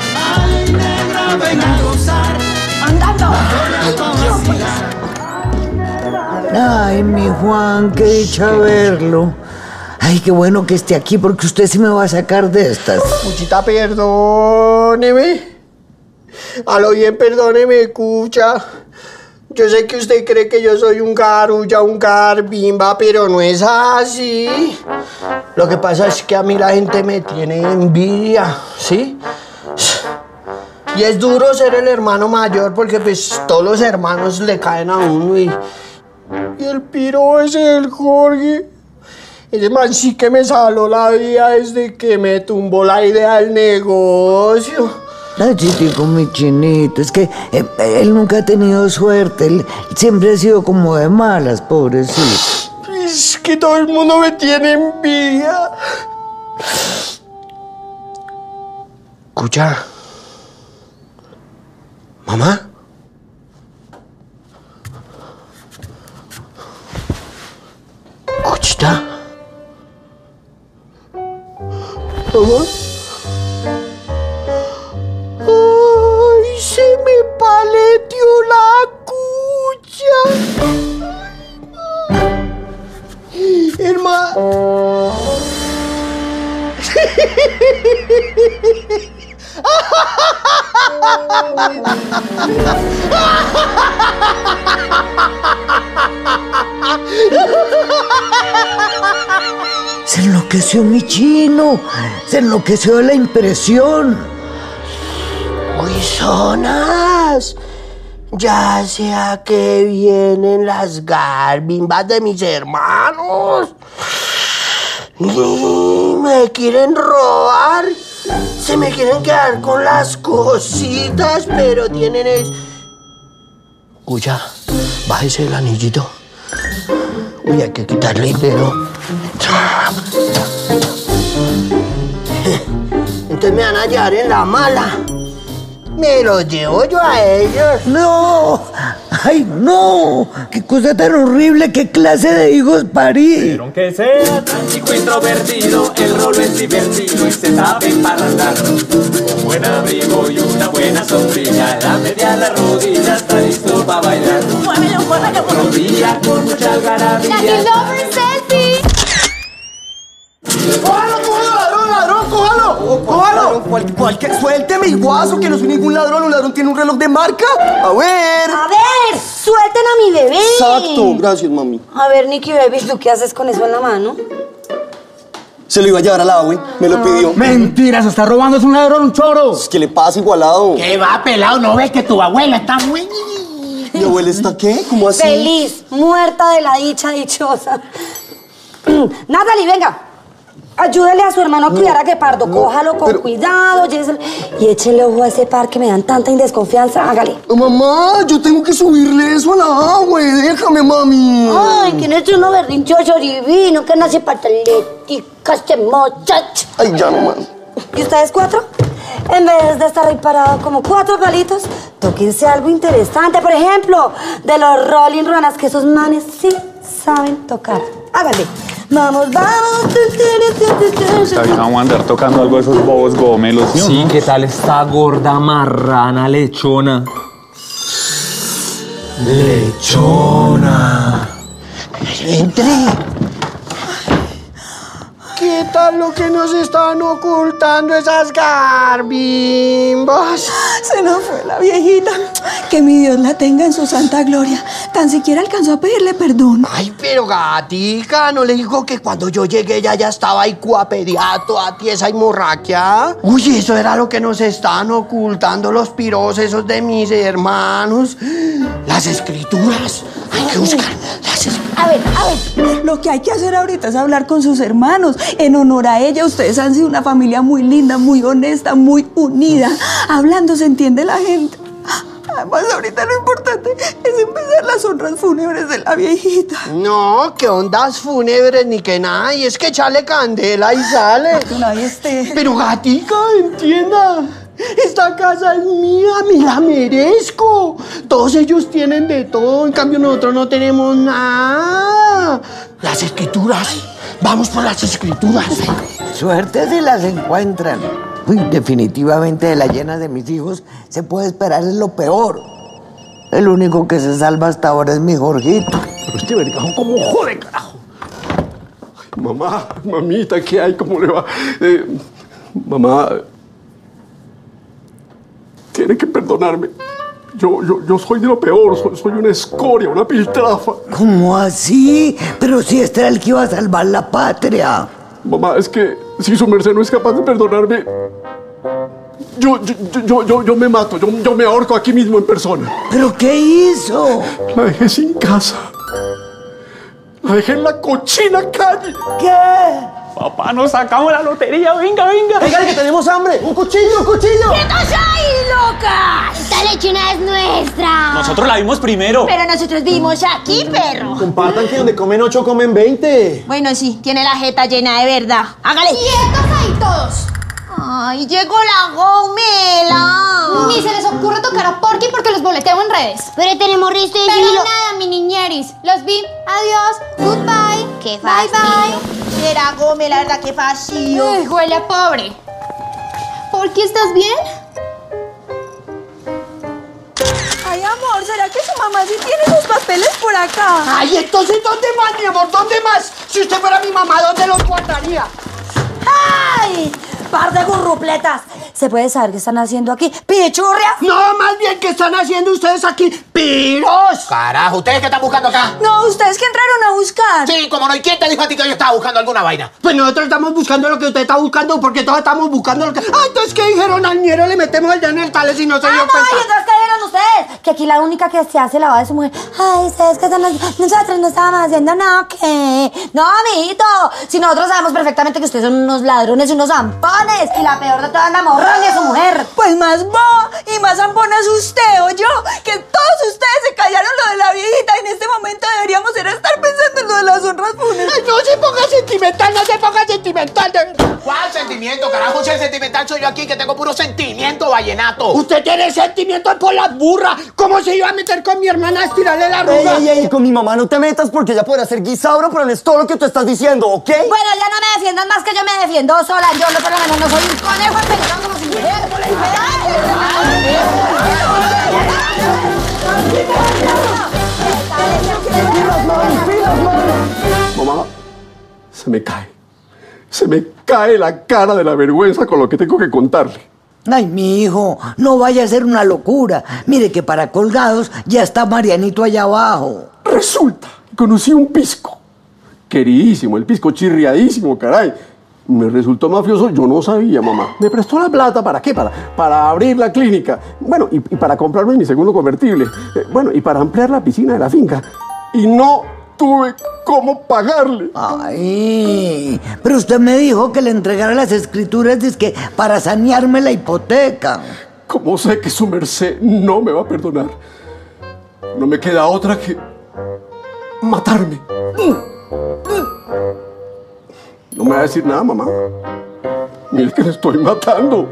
Juan, qué dicha verlo. Ay, qué bueno que esté aquí porque usted sí me va a sacar de estas. Cuchita, perdóneme. A lo bien, perdóneme, Cucha. Yo sé que usted cree que yo soy un garulla, un garbimba, pero no es así. Lo que pasa es que a mí la gente me tiene envidia, ¿sí? Y es duro ser el hermano mayor porque pues todos los hermanos le caen a uno y el piro ese, el Jorge. Ese man sí que me saló la vida desde que me tumbó la idea del negocio. Ay, chiquitico, mi chinito, es que él nunca ha tenido suerte, él siempre ha sido como de malas, pobrecito. Es que todo el mundo me tiene envidia. Escucha. ¿Mamá? Cuchita. ¿Mamá? ¡Ay, se me paleteó la cucha! Hermano. Se enloqueció mi chino, se enloqueció de la impresión. ¡Guisonas! Ya sé a qué vienen las garbimbas de mis hermanos. Me quieren robar. Se me quieren quedar con las cositas, pero tienen es... Cuya, bájese el anillito. Uy, hay que quitarle el dedo. Entonces me van a hallar en la mala. Me los llevo yo a ellos. ¡No! ¡Ay, no! ¡Qué cosa tan horrible! ¡Qué clase de hijos parí! Pero aunque sea tan chico introvertido, el rolo es divertido y se sabe parrandar. Un buen abrigo y una buena sombrilla, la media a la rodilla está listo para bailar. Muévelo, muévelo, rodilla con mucha algarabía. ¡Lucky Lover selfie! ¡Cójalo, cójalo, ladrón, cójalo! ¡Cójalo! Suélteme, guaso, que no soy ningún ladrón. Un ladrón tiene un reloj de marca. A ver. A ver, suelten a mi bebé. Exacto, gracias, mami. A ver, Nicky Baby, ¿tú qué haces con eso en la mano? Se lo iba a llevar al agua, me lo pidió. Mentira, se está robando, es un ladrón, un choro. ¿Qué le pasa, igualado? ¿Qué va, pelado? ¿No ves que tu abuela está muy... ¿Mi abuela está qué? ¿Cómo así? Feliz, muerta de la dicha dichosa. Natalie, venga. Ayúdele a su hermano a cuidar a Guepardo. Cójalo con cuidado, lléveselo. Y échele ojo a ese par que me dan tanta indesconfianza. Hágale. Mamá, yo tengo que subirle eso al agua. Déjame, mami. Ay, que no es uno berrinchoso divino, que nace pataletica este muchacho. Ay, ya nomás. ¿Y ustedes cuatro? En vez de estar ahí parado como cuatro palitos, tóquense algo interesante. Por ejemplo, de los Rolling Ruanas, que esos manes sí saben tocar. Hágale. Vamos, vamos. Vamos a andar tocando algo de esos bobos gomelos, ¿no? Sí, ¿qué tal esta gorda marrana lechona? Lechona. Entre. ¿Qué tal lo que nos están ocultando esas garbimbas? Se nos fue la viejita. Que mi Dios la tenga en su santa gloria. Tan siquiera alcanzó a pedirle perdón. Ay, pero gatica, ¿no le dijo que cuando yo llegué ella ya estaba ahí cuapediato, a tiesa y morraquia? Uy, eso era lo que nos están ocultando los piros esos de mis hermanos. Las escrituras. Hay que buscar las escrituras. A ver, lo que hay que hacer ahorita es hablar con sus hermanos. En honor a ella, ustedes han sido una familia muy linda, muy honesta, muy unida. Hablando se entiende la gente. Además, ahorita lo importante es empezar las honras fúnebres de la viejita. No, que ondas fúnebres ni que nada. Y es que echarle candela y sale. Que nadie esté. Pero gatica, entienda. Esta casa es mía, me la merezco. Todos ellos tienen de todo, en cambio nosotros no tenemos nada. Las escrituras, vamos por las escrituras. Suerte si las encuentran. Uy, definitivamente de la llena de mis hijos se puede esperar es lo peor. El único que se salva hasta ahora es mi Jorgito. Pero este vergajo, ¿cómo jode, carajo? Ay, mamá, mamita, ¿qué hay? ¿Cómo le va? Mamá, tiene que perdonarme. Yo soy de lo peor, soy una escoria, una piltrafa. ¿Cómo así? Pero si este era el que iba a salvar la patria. Mamá, es que si su merced no es capaz de perdonarme, yo me mato, yo me ahorco aquí mismo en persona. ¿Pero qué hizo? La dejé sin casa. La dejé en la cochina calle. ¿Qué? Papá, nos sacamos la lotería, venga, venga. Venga, que tenemos hambre. ¡Un cuchillo, un cuchillo! ¡Quietos ahí, locas! Esta lechona es nuestra. Nosotros la vimos primero. Pero nosotros vimos aquí, perro. Compartan que donde comen 8 comen 20. Bueno, sí, tiene la jeta llena de verdad. ¡Hágale! ¡Quietos ahí todos! ¡Ay, llegó la gomela! Ni se les ocurre tocar a Porky porque los boleteo en redes. Pero tenemos resto de Pero siglo. nada, mi niñeris. Los vi. Adiós. Goodbye. ¡Qué Bye, fastidio! bye. Era gomela, ¿verdad? ¡Qué fastidio! Uy, huele a pobre. Porky, ¿estás bien? Ay, amor, ¿será que su mamá sí tiene los papeles por acá? Ay, entonces, ¿dónde más, mi amor? ¿Dónde más? Si usted fuera mi mamá, ¿dónde los guardaría? ¡Ay! ¡Par de gurrupletas! ¿Se puede saber qué están haciendo aquí? ¡Pichurrias! No, más bien, ¿qué están haciendo ustedes aquí? ¡Piros! Carajo, ¿ustedes qué están buscando acá? No, ustedes que entraron a buscar. Sí, como no. ¿Y quién te dijo a ti que yo estaba buscando alguna vaina? Pues nosotros estamos buscando lo que usted está buscando, porque todos estamos buscando lo que... Ah, entonces, ¿qué dijeron? Al ñero le metemos el dedo en el tales y no se dio No, cuenta. y entonces, ¿qué dijeron ustedes? Que aquí la única que se hace lavada de su mujer. Ay, ustedes que están haciendo. Nosotros no estábamos haciendo nada, ¿qué? No, amiguito. Si nosotros sabemos perfectamente que ustedes son unos ladrones y unos zampones. Y la peor de todas, la morrón de su mujer. Pues más boba y más zambona es usted o yo. Que todos ustedes se callaron lo de la viejita. Y en este momento deberíamos estar pensando en lo de las honras fúnebres. Ay, no se ponga sentimental, no se ponga sentimental. ¿Cuál sentimiento, carajo? Si el sentimental soy yo aquí, que tengo puro sentimiento vallenato. Usted tiene sentimientos por las burras. ¿Cómo se iba a meter con mi hermana a estirarle la arruga? Ey, con mi mamá no te metas porque ella podrá ser guisauro, pero no es todo lo que tú estás diciendo, ¿ok? Bueno, ya no me defiendan más que yo me defiendo sola. Yo por lo menos no soy un conejo empelotado como su mujer. Mamá, se me cae la cara de la vergüenza con lo que tengo que contarle. Ay, mi hijo, no vaya a ser una locura. Mire que para colgados ya está Marianito allá abajo. Resulta que conocí un pisco. Queridísimo, el pisco chirriadísimo, caray. Me resultó mafioso, yo no sabía, mamá. Me prestó la plata, ¿para qué? Para abrir la clínica. Bueno, y para comprarme mi segundo convertible. Bueno, y para ampliar la piscina de la finca. Y no tuve cómo pagarle. Ay, pero usted me dijo que le entregara las escrituras dizque para sanearme la hipoteca. Como sé que su merced no me va a perdonar, no me queda otra que matarme. No me va a decir nada, mamá. Mire que le estoy matando.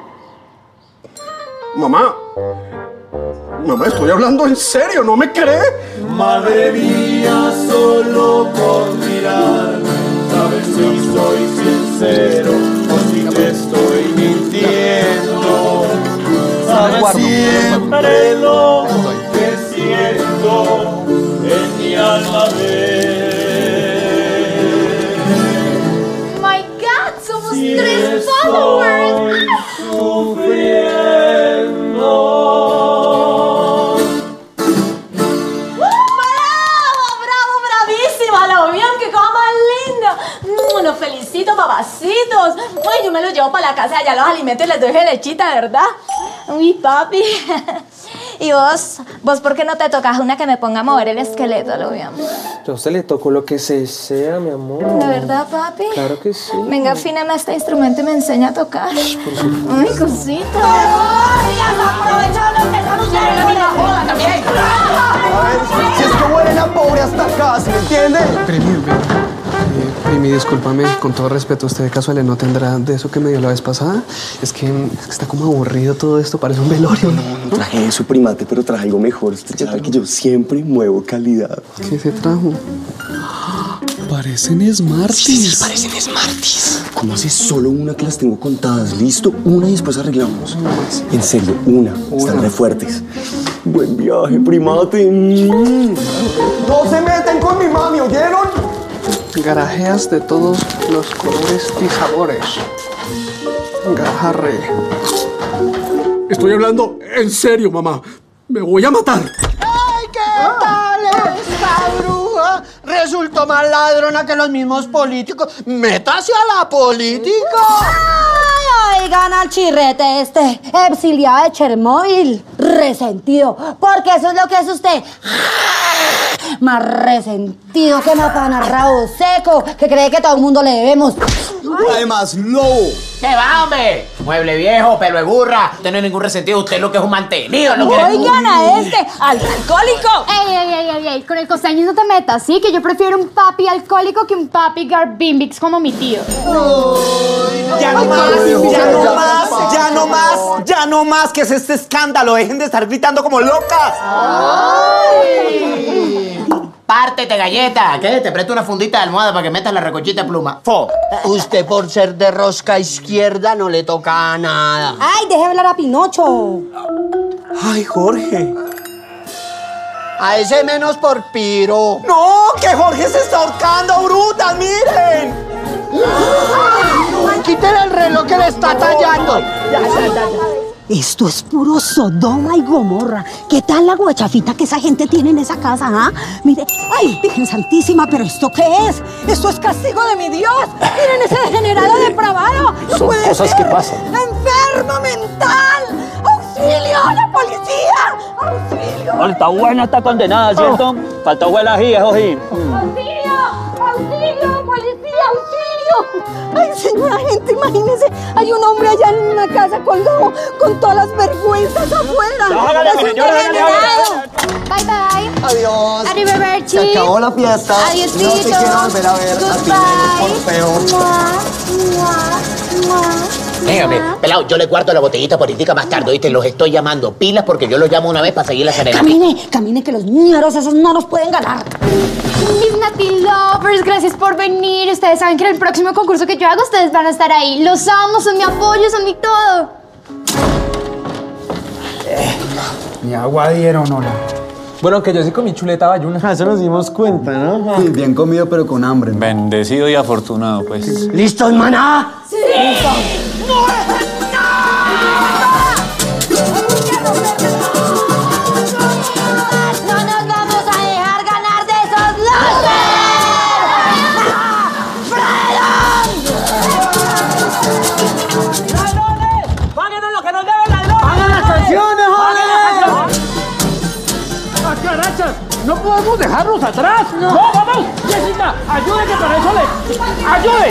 Mamá, estoy hablando en serio, ¿no me cree? Madre mía, solo con mirar, sabes si soy sincero o si te estoy mintiendo. Sabes siempre lo que siento en mi alma. My God, somos 3 followers. Los felicito, papacitos. Ay, yo me los llevo para la casa, allá los alimento y les doy lechita, ¿verdad? Uy, papi. ¿Y vos por qué no te tocas una que me ponga a mover el esqueleto, lo mi amor? Yo se le toco lo que se sea, mi amor. ¿De verdad, papi? Claro que sí. Venga, afíname este instrumento y me enseña a tocar. Ay, cosita. Aprovechando que estamos en la misma joda también. A ver, si es que huelen a pobre hasta acá, ¿sí me entiende? Primi, discúlpame, con todo respeto, ¿usted de casualidad no tendrá de eso que me dio la vez pasada? Es que está como aburrido todo esto, parece un velorio. No traje eso, primate, pero traje algo mejor. Usted ya sabe que yo siempre muevo calidad. ¿Qué se trajo? Parecen Smarties. Sí, parecen Smarties. ¿Cómo haces solo una que las tengo contadas? ¿Listo? Una y después arreglamos. En serio, una. Están re fuertes. Buen viaje, primate. No se meten con mi mami, ¿oyeron? Garajeas de todos los colores y sabores. Gajarre. Estoy hablando en serio, mamá. Me voy a matar. ¡Ay, qué tal esta bruja! Resultó más ladrona que los mismos políticos. ¡Métase a la política! Ay, oigan al chirrete este, exiliado de Chernobyl, resentido, porque eso es lo que es usted. Más resentido que mapanarrabo seco, que cree que todo el mundo le debemos. Además, lobo. ¿Qué va, hombre? Mueble viejo, pelo de burra. Usted no hay ningún resentido, usted es lo que es un mantenido. Lo que Oigan a este, al alcohólico. Ey, con el costeño no te metas, ¿sí? Que yo prefiero un papi alcohólico que un papi garbimbix como mi tío. Ya no más, que es este escándalo. Dejen de estar gritando como locas. Pártete, galleta. ¿Qué? Te presto una fundita de almohada para que metas la recochita de pluma. Usted por ser de rosca izquierda no le toca nada. Ay, deje hablar a Pinocho. Ay, Jorge. A ese menos por piro. ¡No! ¡Que Jorge se está ahorcando, brutas! ¡Miren! ¡Quítale el reloj que le está tallando! Ya. Esto es puro Sodoma y Gomorra. ¿Qué tal la guachafita que esa gente tiene en esa casa, ah? Mire, ay, Virgen Santísima, ¿pero esto qué es? ¡Esto es castigo de mi Dios! ¡Miren ese degenerado depravado! ¡No Son puede cosas ser! que pasan. ¡Enfermo mental! ¡Auxilio! ¡La policía! ¡Auxilio! Falta buena está condenada, ¿cierto? Falta buena ají, Jojín. ¡Auxilio! ¡Auxilio! ¡Policía! ¡Auxilio! Ay, señora gente, imagínese, hay un hombre allá en una casa colgado con todas las vergüenzas afuera. Hágale, Es un señora, hágale. degenerado. Bye, bye. Adiós. Arrivederci. Se acabó la fiesta. Adiósito. No te quiero volver a ver. A ti, por feo. Dígame, pelado, yo le guardo la botellita política más tarde, ¿oíste? Los estoy llamando pilas porque yo los llamo una vez para seguir la serenata. Camine, que los ñeros esos no nos pueden ganar. Mis Nati Lovers, gracias por venir. Ustedes saben que en el próximo concurso que yo hago, ustedes van a estar ahí. Los amo, son mi apoyo, son mi todo. Ni agua dieron, hola. Bueno, que yo sí comí chuleta bayuna. Eso nos dimos cuenta, ¿no? Sí, bien comido, pero con hambre. Bendecido y afortunado, pues. ¿Listos, maná? ¡Sí! ¡No! ¡No nos vamos a dejar ganar de esos losers! ¡Ladrones! ¡Páguenos lo que nos deben, ladrones! ¡Hagan las canciones, ¡Paguen las canciones! ¡Ah, carachas! ¡No podemos dejarlos atrás! ¡No, vamos! ¡Jessica! ¡Ayude que para eso le... ¡Ayude!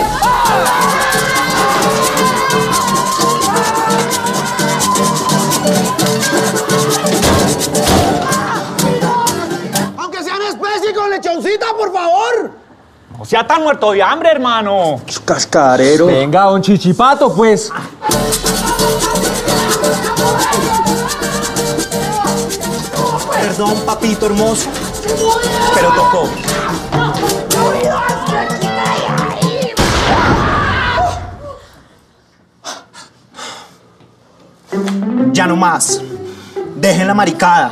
Aunque sean especie con lechoncita, por favor. No sea tan muerto de hambre, hermano. Cascarero. Venga, don Chichipato, pues. Perdón, papito hermoso, pero tocó. Ya no más. Dejen la maricada.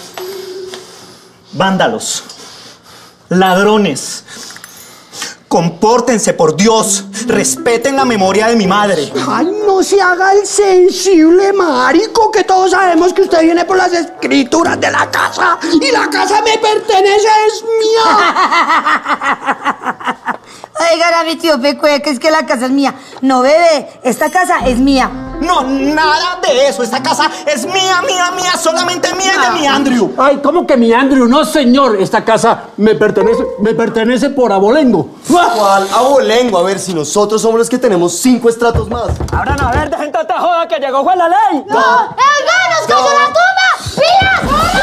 Vándalos. Ladrones. Compórtense, por Dios. Respeten la memoria de mi madre. Ay, no se haga el sensible, marico, que todos sabemos que usted viene por las escrituras de la casa y la casa me pertenece, es mía. Oigan a mi tío Pecue, que es que la casa es mía. No, bebé, esta casa es mía. No, nada de eso. Esta casa es mía, solamente mía y de mi Andrew. Ay, ¿cómo que mi Andrew? No, señor. Esta casa me pertenece por abolengo. ¿Cuál abolengo? A ver, si nosotros somos los que tenemos 5 estratos más. Abran a ver, dejen tanta joda que llegó Juan la ley. ¡No! ¡Nos cayó la tumba! ¡Pilas!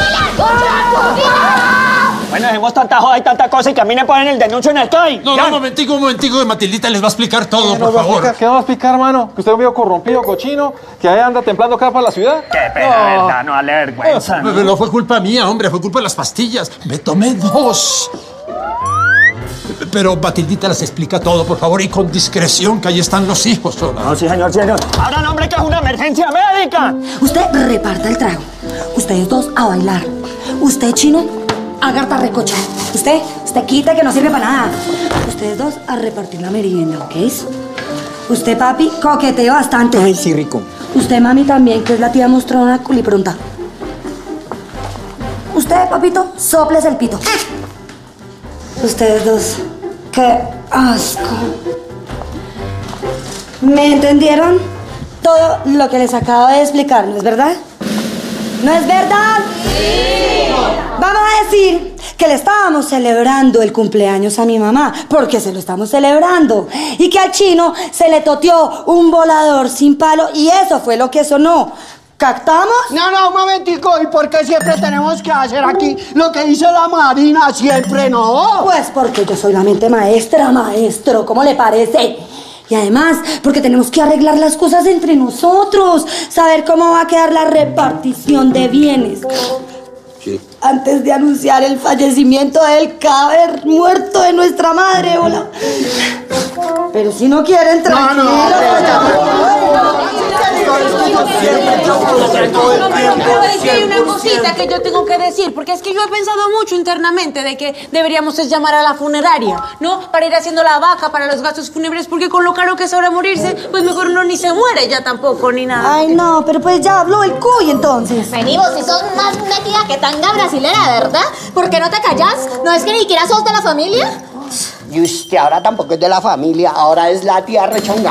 Bueno, dejemos tanta joda y tanta cosa y caminen ponen el denuncio en el CAI. No, un momentico, que Matildita les va a explicar todo, por favor. ¿Qué va a explicar, hermano? Que usted es medio corrompido, cochino, que ahí anda templando acá para la ciudad. Qué pena, verdad, no vale vergüenza. Pero no fue culpa mía, hombre, fue culpa de las pastillas. Me tomé 2. pero Matildita les explica todo, por favor, y con discreción, que ahí están los hijos. No, sí, señor, sí, señor. Ahora el hombre que es una emergencia médica. Usted reparta el trago. Ustedes dos a bailar. Usted, chino, haga harta recocha. Usted quita que no sirve para nada. Ustedes dos a repartir la merienda, ¿ok? Usted, papi, coquetee bastante. Ay, sí, rico. Usted, mami, también, que es la tía mostrona culipronta. Usted, papito, soples el pito. Ustedes dos, qué asco. ¿Me entendieron? Todo lo que les acabo de explicar, ¿no es verdad? ¿No es verdad? Sí. Vamos a decir que le estábamos celebrando el cumpleaños a mi mamá, porque se lo estamos celebrando. Y que al chino se le toteó un volador sin palo y eso fue lo que sonó. ¿Captamos? No, un momentico. ¿Y por qué siempre tenemos que hacer aquí lo que dice la Marina? Siempre no. Pues porque yo soy la mente maestra, maestro. ¿Cómo le parece? Y además, porque tenemos que arreglar las cosas entre nosotros. Saber cómo va a quedar la repartición de bienes. Sí. Antes de anunciar el fallecimiento del cadáver muerto de nuestra madre, hola. Pero si no quieren, tranquilos. Pero es que hay una cosita que yo tengo que decir, porque es que yo he pensado mucho internamente de que deberíamos llamar a la funeraria, ¿no? Para ir haciendo la vaca para los gastos fúnebres, porque con lo caro que es ahora morirse, pues mejor no ni se muere ya tampoco, ni nada. Ay, no, pero pues ya habló el cuy entonces. Vení vos, si sos más metida que tanga brasilera, ¿verdad? ¿Por qué no te callas? ¿No es que ni siquiera sos de la familia? Y usted ahora tampoco es de la familia, ahora es la tía rechonga.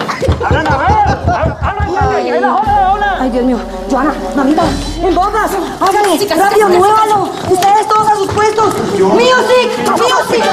Ay, Dios mío. Joana, mamita, en bombas. Hágale, rápido, muévalo. Ustedes todos a sus puestos. ¡Music! ¡Music!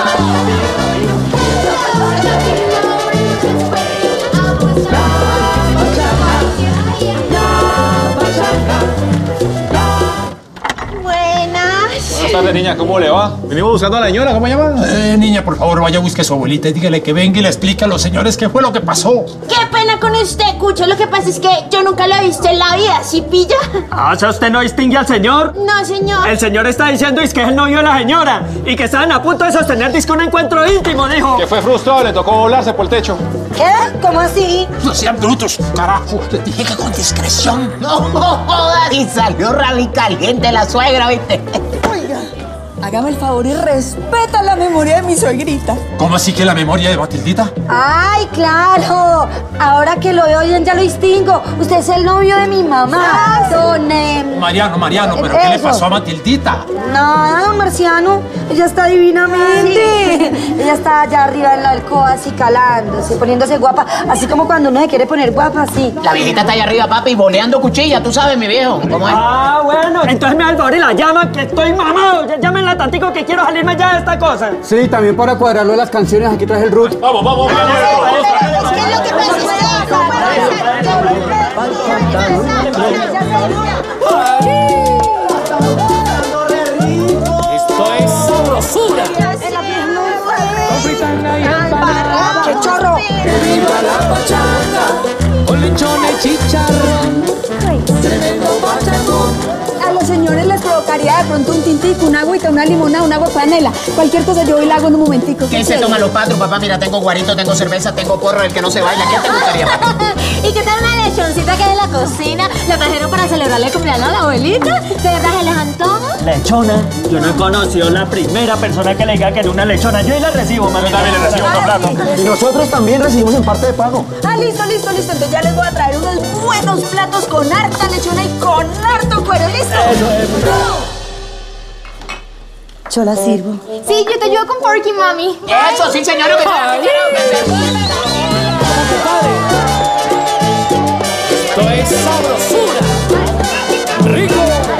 Buenas tardes, niña, ¿cómo le va? Venimos buscando a la señora, ¿cómo llama? Niña, por favor, vaya, busque a su abuelita y dígale que venga y le explique a los señores qué fue lo que pasó. Qué pena con usted, Cucho. Lo que pasa es que yo nunca lo he visto en la vida, ¿sí pilla? Ah, o sea, ¿usted no distingue al señor? No, señor. El señor está diciendo que es el novio de la señora y que estaban a punto de sostener un encuentro íntimo, dijo. Que fue frustrado, le tocó volarse por el techo. ¿Qué? ¿Cómo así? No sean brutos, carajo. Les dije que con discreción. No jodas. Y salió radical gente la suegra, ¿viste? Oiga, hágame el favor y respeta la memoria de mi suegrita. ¿Cómo así que la memoria de Matildita? Ay, claro. Ahora que lo veo bien ya lo distingo. Usted es el novio de mi mamá, don... Mariano, ¿pero qué le pasó a Matildita? Nada, don Marciano. Ella está divinamente. Sí. Ella está allá arriba en la alcoba así calándose, poniéndose guapa. Así como cuando uno se quiere poner guapa, así. La viejita está allá arriba, papi, boleando cuchilla. Tú sabes, mi viejo. ¿Cómo es? Ah, bueno. Entonces me da el favor y la llama, que estoy mamado. Llámenla tantico que quiero salirme ya de esta cosa. Sí, también para cuadrarlo de las canciones, aquí traje el root. Vamos. ¿Qué es lo que pasa? Esto es sabrosura. ¡Qué chorro! ¡Que viva la pachanga! Con lechones, chicharrón. Tremendo pachangón. A los señores les provocaría de pronto un tintico, una agüita, una limonada, un agua panela. Cualquier cosa yo voy y la hago en un momentico. ¿Qué se toma los patros, papá? Mira, tengo guarito, tengo cerveza, tengo porro, el que no se baila. ¿Qué te gustaría, papi? ¿Y qué tal una lechoncita que hay en la cocina? ¿La trajeron para celebrarle el cumpleaños a la abuelita? ¿De verdad se les antoja? Lechona. Yo no he conocido la primera persona que le diga que era una lechona. Yo y la recibo, mami. Yo también le recibo un plato. Y nosotros también recibimos en parte de pago. Ah, listo. Entonces ya les voy a traer unos buenos platos con harta lechona y con harto cuero. ¿Listo? Yo la sirvo. Sí, yo te ayudo con Porky, mami. Eso, sí, señor. Esto es sabrosura. Rico.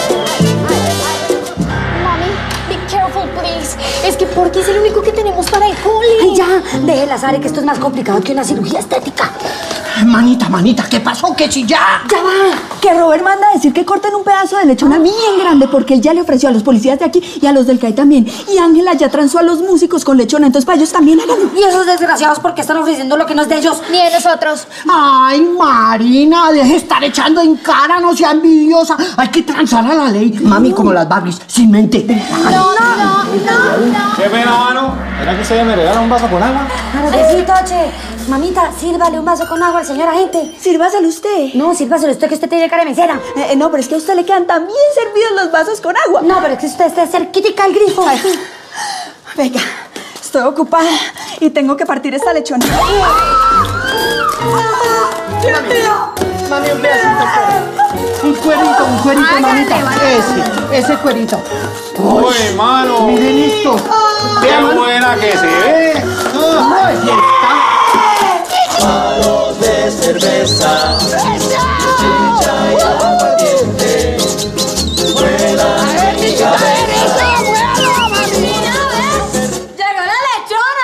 Mami, be careful, please. Es que Porky es el único que tenemos para el culi. Ay, ya, déjela, Sare, que esto es más complicado que una cirugía estética. Manita, ¿qué pasó? ¿Qué chilla? Ya va, que Robert manda a decir que corten un pedazo de lechona bien grande porque él ya le ofreció a los policías de aquí y a los del CAI también. Y Ángela ya transó a los músicos con lechona, entonces para ellos también háganlo. Y esos desgraciados, ¿por qué están ofreciendo lo que no es de ellos? Ni de nosotros. Ay, Marina, deje de estar echando en cara, no sea envidiosa. Hay que transar a la ley. Mami, como las Barbies, sin mente. No. Qué pena, mano. ¿Será que usted me regala un vaso con agua? Claro que sí, Toche. Mamita, sírvale un vaso con agua al señor agente. Sírvaselo usted. No, sírvaselo usted, que usted tiene cara de mesera. No, pero es que a usted le quedan tan bien servidos los vasos con agua. No, pero es que usted está cerquita al grifo. Venga, estoy ocupada y tengo que partir esta lechona. ¡Dios mío! Mami, un pedacito. Un cuerito, mamita. Ese cuerito. Uy, mano. Miren esto. Qué buena que se ve. Ahí está. Palos de cerveza, chicha y aguardiente, vuelan en mi cabeza. ¡Llegó la lechona!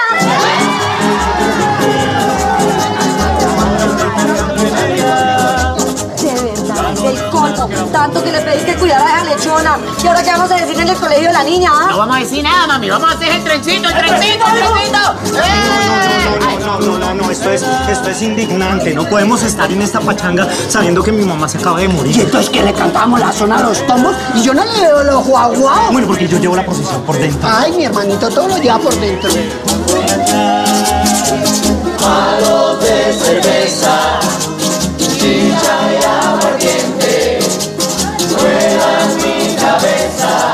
De verdad, es el colmo. Tanto que le pedí que cuidara a esa lechona. ¿Y ahora qué vamos a decir en el colegio de la niña? No vamos a decir nada, mami. Vamos a hacer el trencito. No, esto es indignante. No podemos estar en esta pachanga sabiendo que mi mamá se acaba de morir. Y entonces que le cantamos la zona a los tomos y yo no le veo los guau. Bueno, porque yo llevo la procesión por dentro. Ay, mi hermanito, todo lo lleva por dentro. Palos de cerveza, chicha y aguardiente, vuelan mi cabeza.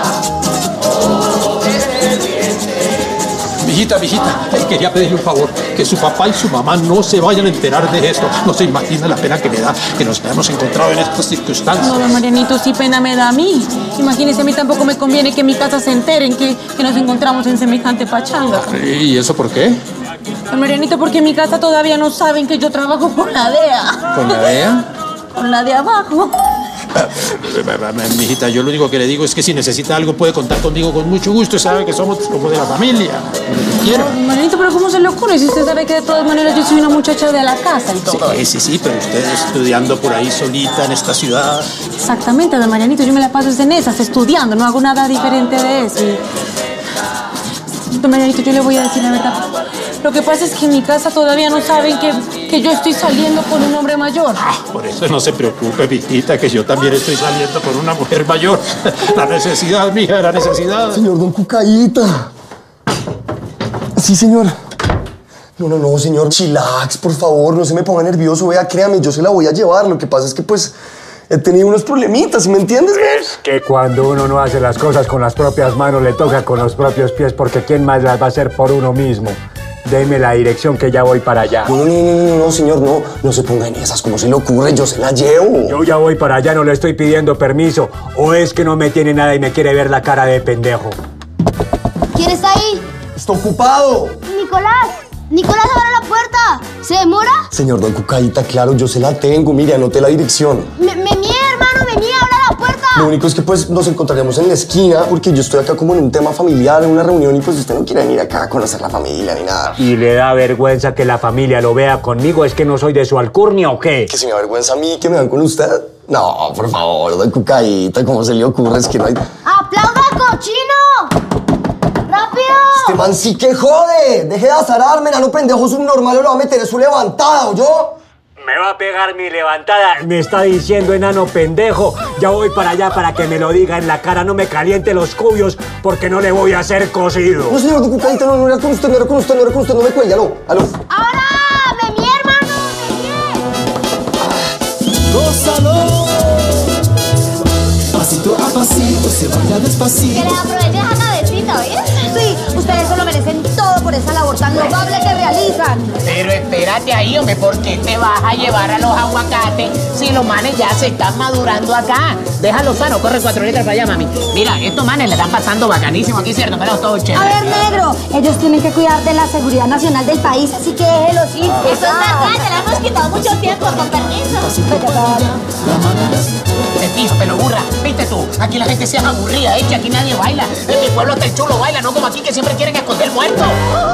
Mijita, quería pedirle un favor, que su papá y su mamá no se vayan a enterar de esto. No se imagina la pena que me da que nos hayamos encontrado en estas circunstancias. No, don Marianito, sí pena me da a mí. Imagínese, a mí tampoco me conviene que en mi casa se enteren que nos encontramos en semejante pachanga. ¿Y eso por qué? Don Marianito, porque en mi casa todavía no saben que yo trabajo con la DEA. ¿Con la DEA? Con la de abajo. Mijita, yo lo único que le digo es que si necesita algo puede contar conmigo con mucho gusto. Sabe que somos como de la familia. Quiero. Marianito, pero ¿cómo se le ocurre? Si usted sabe que de todas maneras yo soy una muchacha de la casa y todo. Sí, pero usted estudiando por ahí solita en esta ciudad. Exactamente, don Marianito, yo me la paso en esas, estudiando, no hago nada diferente de eso. Don Marianito, yo le voy a decir la verdad. Lo que pasa es que en mi casa todavía no saben que yo estoy saliendo con un hombre mayor. Por eso no se preocupe, mijita, que yo también estoy saliendo con una mujer mayor. La necesidad, mija, la necesidad. Señor Don Cucaíta. Sí, señor. No, señor. Chillax, por favor, no se me ponga nervioso. Vea, créame, yo se la voy a llevar. Lo que pasa es que, pues, he tenido unos problemitas, ¿sí me entiendes? Es que cuando uno no hace las cosas con las propias manos, le toca con los propios pies, porque ¿quién más las va a hacer por uno mismo? Deme la dirección que ya voy para allá. No, señor, no se ponga en esas. ¿Cómo se le ocurre? Yo se la llevo. Yo ya voy para allá, no le estoy pidiendo permiso. ¿O es que no me tiene nada y me quiere ver la cara de pendejo? ¿Quién está ahí? Está ocupado. Nicolás, abre la puerta. ¿Se demora? Señor Don Cucaíta, claro, yo se la tengo. Mire, anoté la dirección. Hermano, abre la puerta. Lo único es que pues nos encontraríamos en la esquina porque yo estoy acá como en un tema familiar, en una reunión y pues usted no quiere venir acá a conocer la familia ni nada. ¿Y le da vergüenza que la familia lo vea conmigo? ¿Es que no soy de su alcurnia o qué? ¿Que si me avergüenza a mí que me vean con usted? No, por favor, Don Cucaíta, ¿cómo se le ocurre? Es que no hay... ¡Aplauda, cochino! ¡Rápido! Este man sí que jode. Deje de azararme, no pendejo subnormal, lo va a meter en su levantada, ¿o yo? Me va a pegar mi levantada. Me está diciendo enano pendejo. Ya voy para allá para que me lo diga en la cara. No me caliente los cubios porque no le voy a hacer cocido. No, señor Don Cucaíta, no era con usted, no me cuelgue, aló. ¡Ahora! ¡Me hermano! ¡Gózalo! Pasito a pasito, se vaya despacito. Que les aprovechen esa cabecita, ¿oye? Sí, ustedes solo merecen todo por esa labor tan loable que realizan. Pero espérate ahí, hombre, porque te vas a llevar a los aguacates si los manes ya se están madurando acá. Déjalo sano, corre 4 litros para allá, mami. Mira, estos manes le están pasando bacanísimo aquí, ¿cierto? Pero todo chévere. A ver, negro, ellos tienen que cuidar de la seguridad nacional del país, así que déjelos ir. Eso es verdad, te la hemos quitado mucho tiempo, con permiso. Te fijo, pelo burra. ¿Viste tú? Aquí la gente se es aburrida, que aquí nadie baila. En mi pueblo hasta el chulo baila, no como aquí que siempre quieren esconder muerto.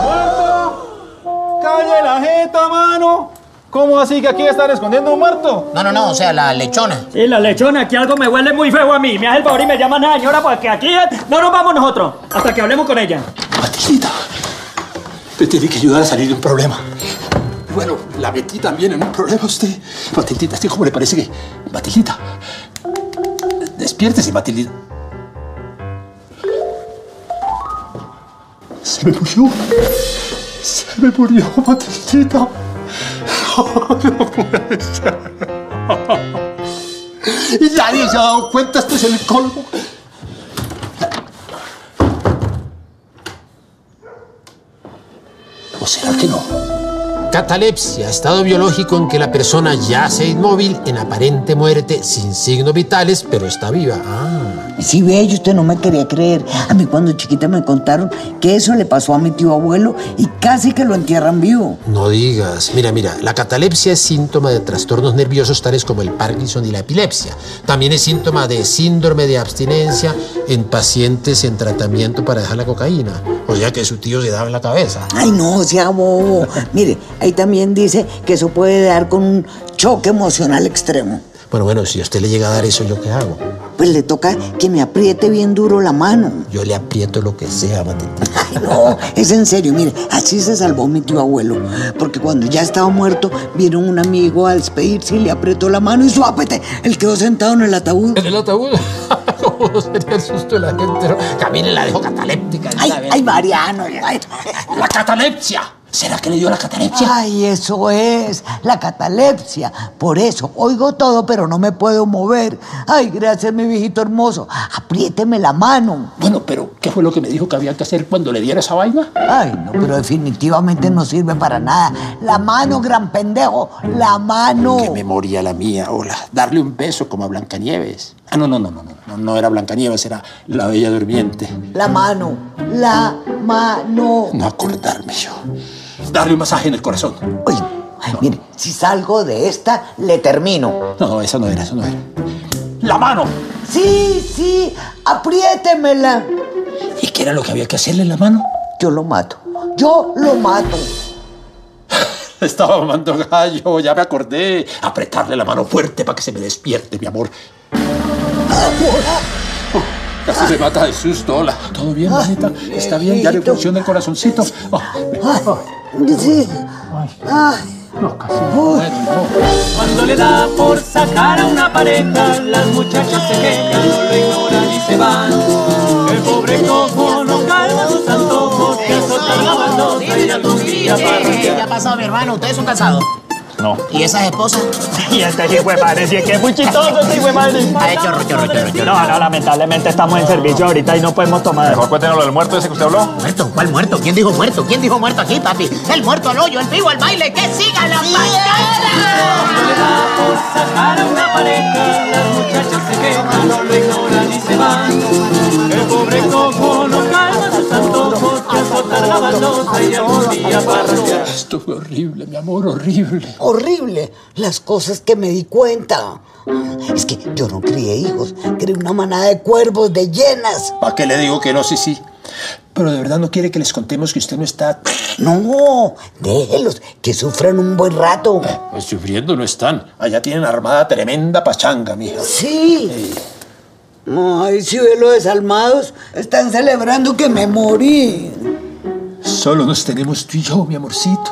¡Calle la jeta, mano! ¿Cómo así que aquí están escondiendo un muerto? No, o sea, la lechona. Sí, la lechona, aquí algo me huele muy feo a mí. Me hace el favor y me llaman a la señora porque aquí no nos vamos nosotros hasta que hablemos con ella. Matildita, te tiene que ayudar a salir de un problema. Bueno, la metí también en un problema usted. Matildita, ¿cómo le parece que...? Matildita, despiértese, Matildita. Se me murió. Se me murió, Matildita. No puede ser. Y nadie se ha dado cuenta, este es el colmo. ¿O será que no? Catalepsia, estado biológico en que la persona yace inmóvil en aparente muerte sin signos vitales, pero está viva. Sí, ve, y usted no me quería creer. A mí cuando chiquita me contaron que eso le pasó a mi tío abuelo y casi que lo entierran vivo. No digas. Mira, la catalepsia es síntoma de trastornos nerviosos tales como el Parkinson y la epilepsia. También es síntoma de síndrome de abstinencia en pacientes en tratamiento para dejar la cocaína. O sea que su tío se daba en la cabeza. Ay, no, sea bobo. Mire, ahí también dice que eso puede dar con un choque emocional extremo. Bueno, si a usted le llega a dar eso, ¿yo qué hago? Pues le toca que me apriete bien duro la mano. Yo le aprieto lo que sea, Matildita. Ay, no, es en serio, mire, así se salvó mi tío abuelo. Porque cuando ya estaba muerto, vino un amigo a despedirse y le apretó la mano y suápete, él quedó sentado en el ataúd. ¿En el ataúd? ¿Cómo sería el susto de la gente? ¿No? Camille la dejó cataléptica. Ay, Mariano. Ay. ¡La catalepsia! ¿Será que le dio la catalepsia? Ay, eso es, la catalepsia. Por eso, oigo todo, pero no me puedo mover. Ay, gracias, mi viejito hermoso. Apriéteme la mano. Bueno, pero ¿qué fue lo que me dijo que había que hacer cuando le diera esa vaina? Ay, no, pero definitivamente no sirve para nada. La mano, gran pendejo, la mano. Qué memoria la mía, hola. Darle un beso como a Blancanieves. Ah, no era Blancanieves, era la Bella Durmiente. La mano, la mano. No acordarme yo. Darle un masaje en el corazón. Oye, mire, si salgo de esta, le termino. No, eso no era. ¡La mano! Sí, apriétemela. ¿Y qué era lo que había que hacerle en la mano? Yo lo mato. Estaba mamando gallo, ya me acordé. Apretarle la mano fuerte para que se me despierte, mi amor. Casi se mata de susto. Hola. ¿Todo bien, manita? ¿Está bien? ¿Ya le funciona el corazoncito? Sí. No, casi no. Cuando le da por sacar a una pareja, las muchachas se quejan, no lo ignoran y se van. El pobre cojo no calma sus antojos, que azotar la baldosa y la tontería para ¿Qué ha pasado, mi hermano? ¿Ustedes son casados? No. ¿Y esas esposas? Y este hijo de madre, si es que es muy chistoso este hijo de madre. Ay, chorro. No, lamentablemente estamos en servicio ahorita y no podemos tomar. Mejor cuéntenos lo del muerto ese que usted habló. ¿Muerto? ¿Cuál muerto? ¿Quién dijo muerto? ¿Quién dijo muerto aquí, papi? El muerto al hoyo, el vivo al baile, que siga la bailada. Cuando le da por sacar a una pareja, las muchachas se quejan, no lo ignoran y se van. El pobre cojo no calma sus antojos, que azotar la baldosa y algún día parrandear. Esto fue horrible, mi amor, horrible. Horrible las cosas que me di cuenta. Es que yo no crié hijos, crié una manada de cuervos, de hienas. ¿Para qué le digo que no? Sí. Pero de verdad no quiere que les contemos que usted no está... No, déjelos, que sufran un buen rato. Pues sufriendo no están. Allá tienen armada tremenda pachanga, mija. Sí. Ay, si ve los desalmados, están celebrando que me morí. Solo nos tenemos tú y yo, mi amorcito.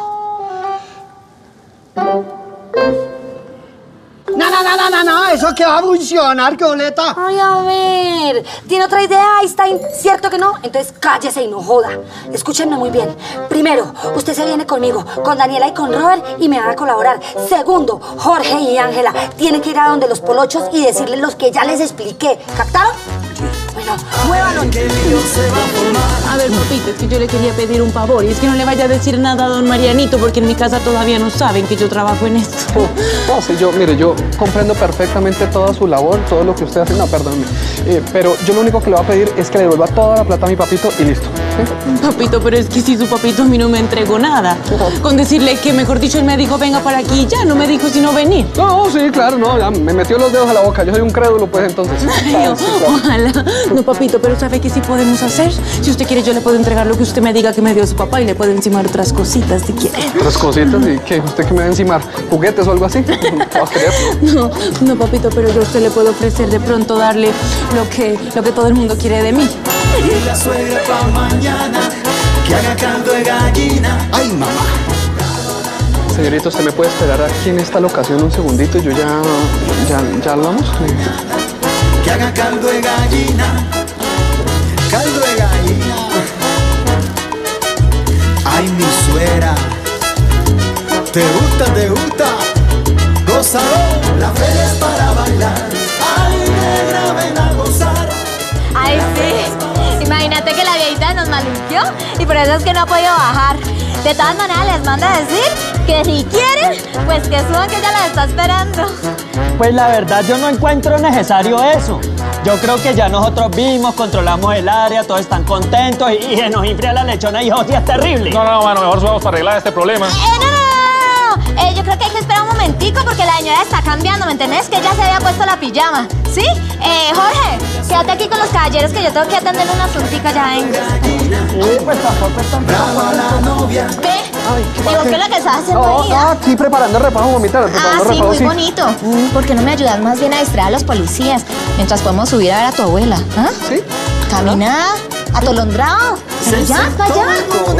No, eso que va a funcionar, qué boleta. Ay, a ver, ¿tiene otra idea, Einstein? ¿Cierto que no? Entonces cállese y no joda. Escúchenme muy bien. Primero, usted se viene conmigo, con Daniela y con Robert, y me van a colaborar. Segundo, Jorge y Ángela tienen que ir a donde los polochos y decirles los que ya les expliqué. ¿Captaron? Bueno, muévalo. A ver, papito, es que yo le quería pedir un favor. Y es que no le vaya a decir nada a don Marianito, porque en mi casa todavía no saben que yo trabajo en esto. No, sí, yo comprendo perfectamente toda su labor, todo lo que usted hace. No, perdóneme. Pero yo lo único que le voy a pedir es que le devuelva toda la plata a mi papito y listo. ¿Sí? Papito, pero es que si su papito a mí no me entregó nada. Con decirle que, mejor dicho, él me dijo, venga para aquí, ya no me dijo sino venir. No, sí, claro, no, ya me metió los dedos a la boca. Yo soy un crédulo, pues, entonces. Ay, claro. Ojalá. No, papito, pero ¿sabe qué sí podemos hacer? Si usted quiere, yo le puedo entregar lo que usted me diga que me dio su papá y le puedo encimar otras cositas, si quiere. ¿Otras cositas? ¿Y qué? ¿Usted qué me va a encimar? ¿Juguetes o algo así? No, papito, pero yo a usted le puedo ofrecer de pronto darle lo que todo el mundo quiere de mí. Y la suegra pa' mañana, que haga caldo de gallina. Ay, mamá. Señorito, ¿usted me puede esperar aquí en esta locación un segundito? Yo ya hablamos. Que haga caldo de gallina. Caldo de gallina. rumbera. ¿Te gusta? Gózalo. La feria es para bailar. Ay, negra, ven a gozar. Ay, sí. Imagínate que la viejita nos maluqueó y por eso es que no ha podido bajar. De todas maneras, les manda a decir que si quieren, pues que suban, que ella las está esperando. Pues la verdad yo no encuentro necesario eso. Yo creo que ya nosotros vimos, controlamos el área, todos están contentos y se nos enfría la lechona y José es terrible. No, mano, mejor subamos para arreglar este problema. No. Yo creo que hay que esperar un momentico porque la señora está cambiando, ¿me entendés? Que ella se había puesto la pijama, ¿sí? Jorge, quédate aquí con los caballeros que yo tengo que atender una asuntica, ya vengo. Uy, pues tampoco es tan bravo la novia. ¿Qué? Digo, ¿qué es lo que estás haciendo ahí? Aquí preparando el repaso, mamita. Sí, muy bonito. ¿Por qué no me ayudas más bien a distraer a los policías mientras podemos subir a ver a tu abuela? ¿Ah? Sí. Camina, atolondrado. Pero ya, para allá.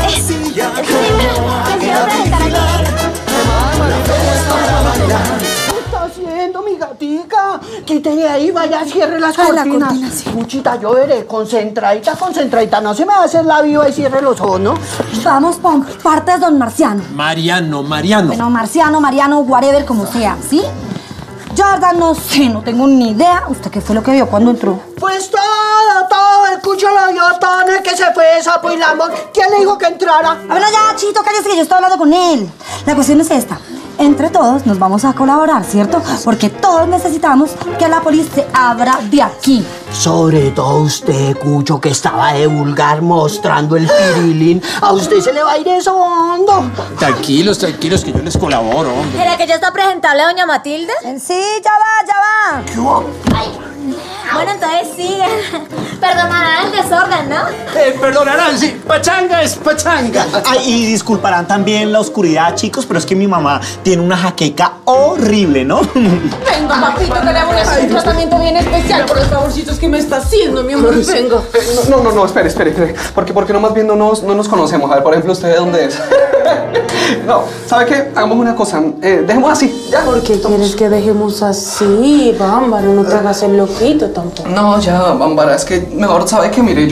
¿Qué está haciendo, mi gatica? Quítele ahí, vaya, cierre las cortinas. La cortina, sí. Muchita, yo veré, concentradita. No se me va a hacer la viva y cierre los ojos, ¿no? Vamos por partes, don Marciano. Mariano. Bueno, Mariano, whatever, como sea, ¿sí? Yo, la verdad, no sé, no tengo ni idea. ¿Usted qué fue lo que vio cuando entró? Pues todo, el cucho lo vio todo, en el que se fue Sapo y Lambo. ¿Quién le dijo que entrara? A ver, ya, Chito, cállese que yo estoy hablando con él. La cuestión es esta. Entre todos nos vamos a colaborar, ¿cierto? Porque todos necesitamos que la policía se abra de aquí. Sobre todo usted, Cucho, que estaba de vulgar mostrando el pirilín. A usted se le va a ir eso hondo. Tranquilos, que yo les colaboro, hombre. ¿Será que ya está presentable, doña Matilde? Sí, ya va. ¿Qué hubo? Bueno, entonces sigue. Perdonarán el desorden, ¿no? Perdonarán, sí. Pachanga es pachanga. Ay, y disculparán también la oscuridad, chicos, pero es que mi mamá tiene una jaqueca horrible, ¿no? Venga, papito, que le voy a hacer un tratamiento bien especial por los favorcitos que me está haciendo, mi amor. Venga. No, espere. Porque no más bien no nos conocemos. A ver, por ejemplo, ¿usted de dónde es? No, ¿sabe qué? Hagamos una cosa. Dejemos así, ¿ya? ¿Por qué quieres que dejemos así, Bámbaro? No te hagas el loquito tampoco. No, ya, Bámbara, es que mejor, ¿sabe qué? Mire,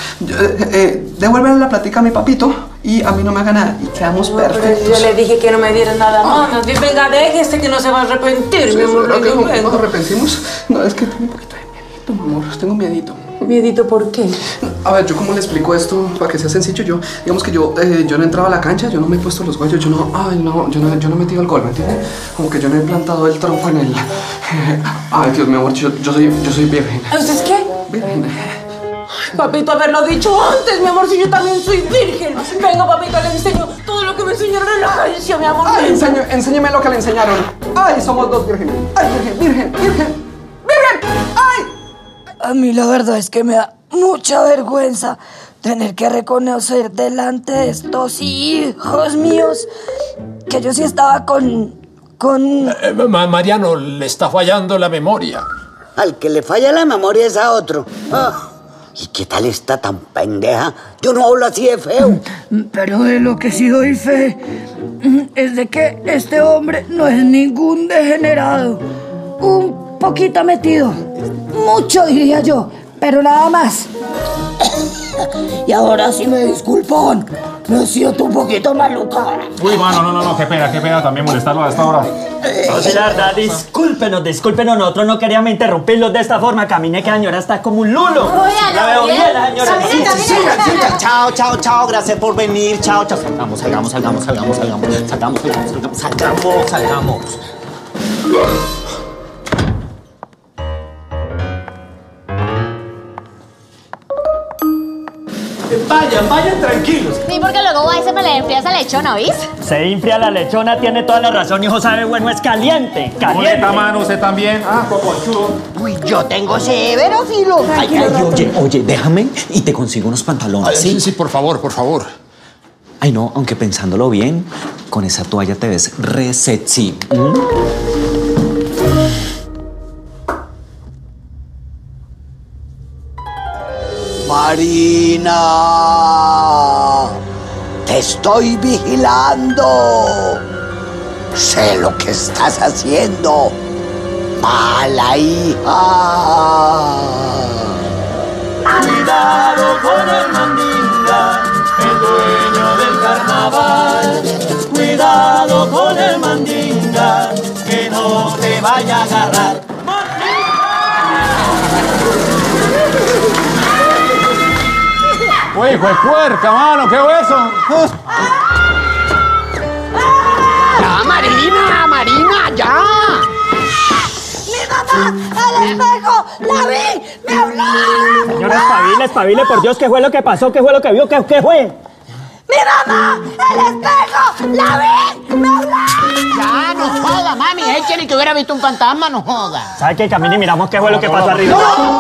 devuélvele la platica a mi papito y a mí no me haga nada y quedamos perfectos. Yo le dije que no me diera nada más. Venga, déjese que no se va a arrepentir, mi amor. ¿Nos arrepentimos? No, es que tengo un poquito de miedito, mi amor. Tengo miedito. ¿Miedito por qué? A ver, ¿yo cómo le explico esto para que sea sencillo? Digamos que yo no entraba a la cancha, yo no me he puesto los guayos, yo no he metido el gol, ¿me entiendes? Como que yo no he plantado el tronco en el... Ay, Dios mío, amor, yo soy virgen. ¿Usted es qué? Virgen. Papito, haberlo dicho antes, mi amor, si yo también soy virgen. Venga, papito, le enseño todo lo que me enseñaron en la agencia, mi amor. Ay, enséñeme lo que le enseñaron. Ay, somos dos vírgenes. Ay, virgen. Ay. A mí la verdad es que me da mucha vergüenza tener que reconocer delante de estos hijos míos que yo sí estaba con... Mariano, le está fallando la memoria. Al que le falla la memoria es a otro. ¿Y qué tal está tan pendeja? Yo no hablo así de feo. Pero de lo que sí doy fe es de que este hombre no es ningún degenerado. Un poquito metido. Mucho, diría yo, pero nada más. Y ahora sí me disculpan. Me siento un poquito maluca. Uy, mano, no, qué pena también molestarlo a esta hora. O sea, la verdad, discúlpenos, nosotros no queríamos interrumpirlos de esta forma. Camine que la señora está como un lulo. La veo bien, la señora. Chao, gracias por venir. Chao. Salgamos. Vayan tranquilos. Sí, porque luego va y se me le enfría esa lechona, ¿oís? Se infria la lechona, tiene toda la razón, hijo, sabe, bueno, es caliente. Boleta, mano, usted también. Coconchudo. Uy, yo tengo severo filo. Oye, déjame y te consigo unos pantalones, ¿sí? Sí, por favor. Ay, no, aunque pensándolo bien, con esa toalla te ves re sexy. Marina, te estoy vigilando. Sé lo que estás haciendo, mala hija. Cuidado con el mandinga, el dueño del carnaval. mandinga, que no te vaya a agarrar. Uy, hijo de puerca, mano, ¿qué hueso? ¡Ya, Marina, Marina, ya! ¡Mi mamá! ¡Al espejo! ¡La vi! ¡Me habló! Señora, espabile, por Dios, ¿qué fue lo que pasó? ¿Qué fue lo que vio? ¿Qué fue? ¡Mi mamá! ¡El espejo! ¡La vi! ¡Me habló! Ya, no joda, mami. Eche ni que hubiera visto un fantasma, no joda. ¿Sabe qué? Camine y miramos qué fue lo que pasó arriba.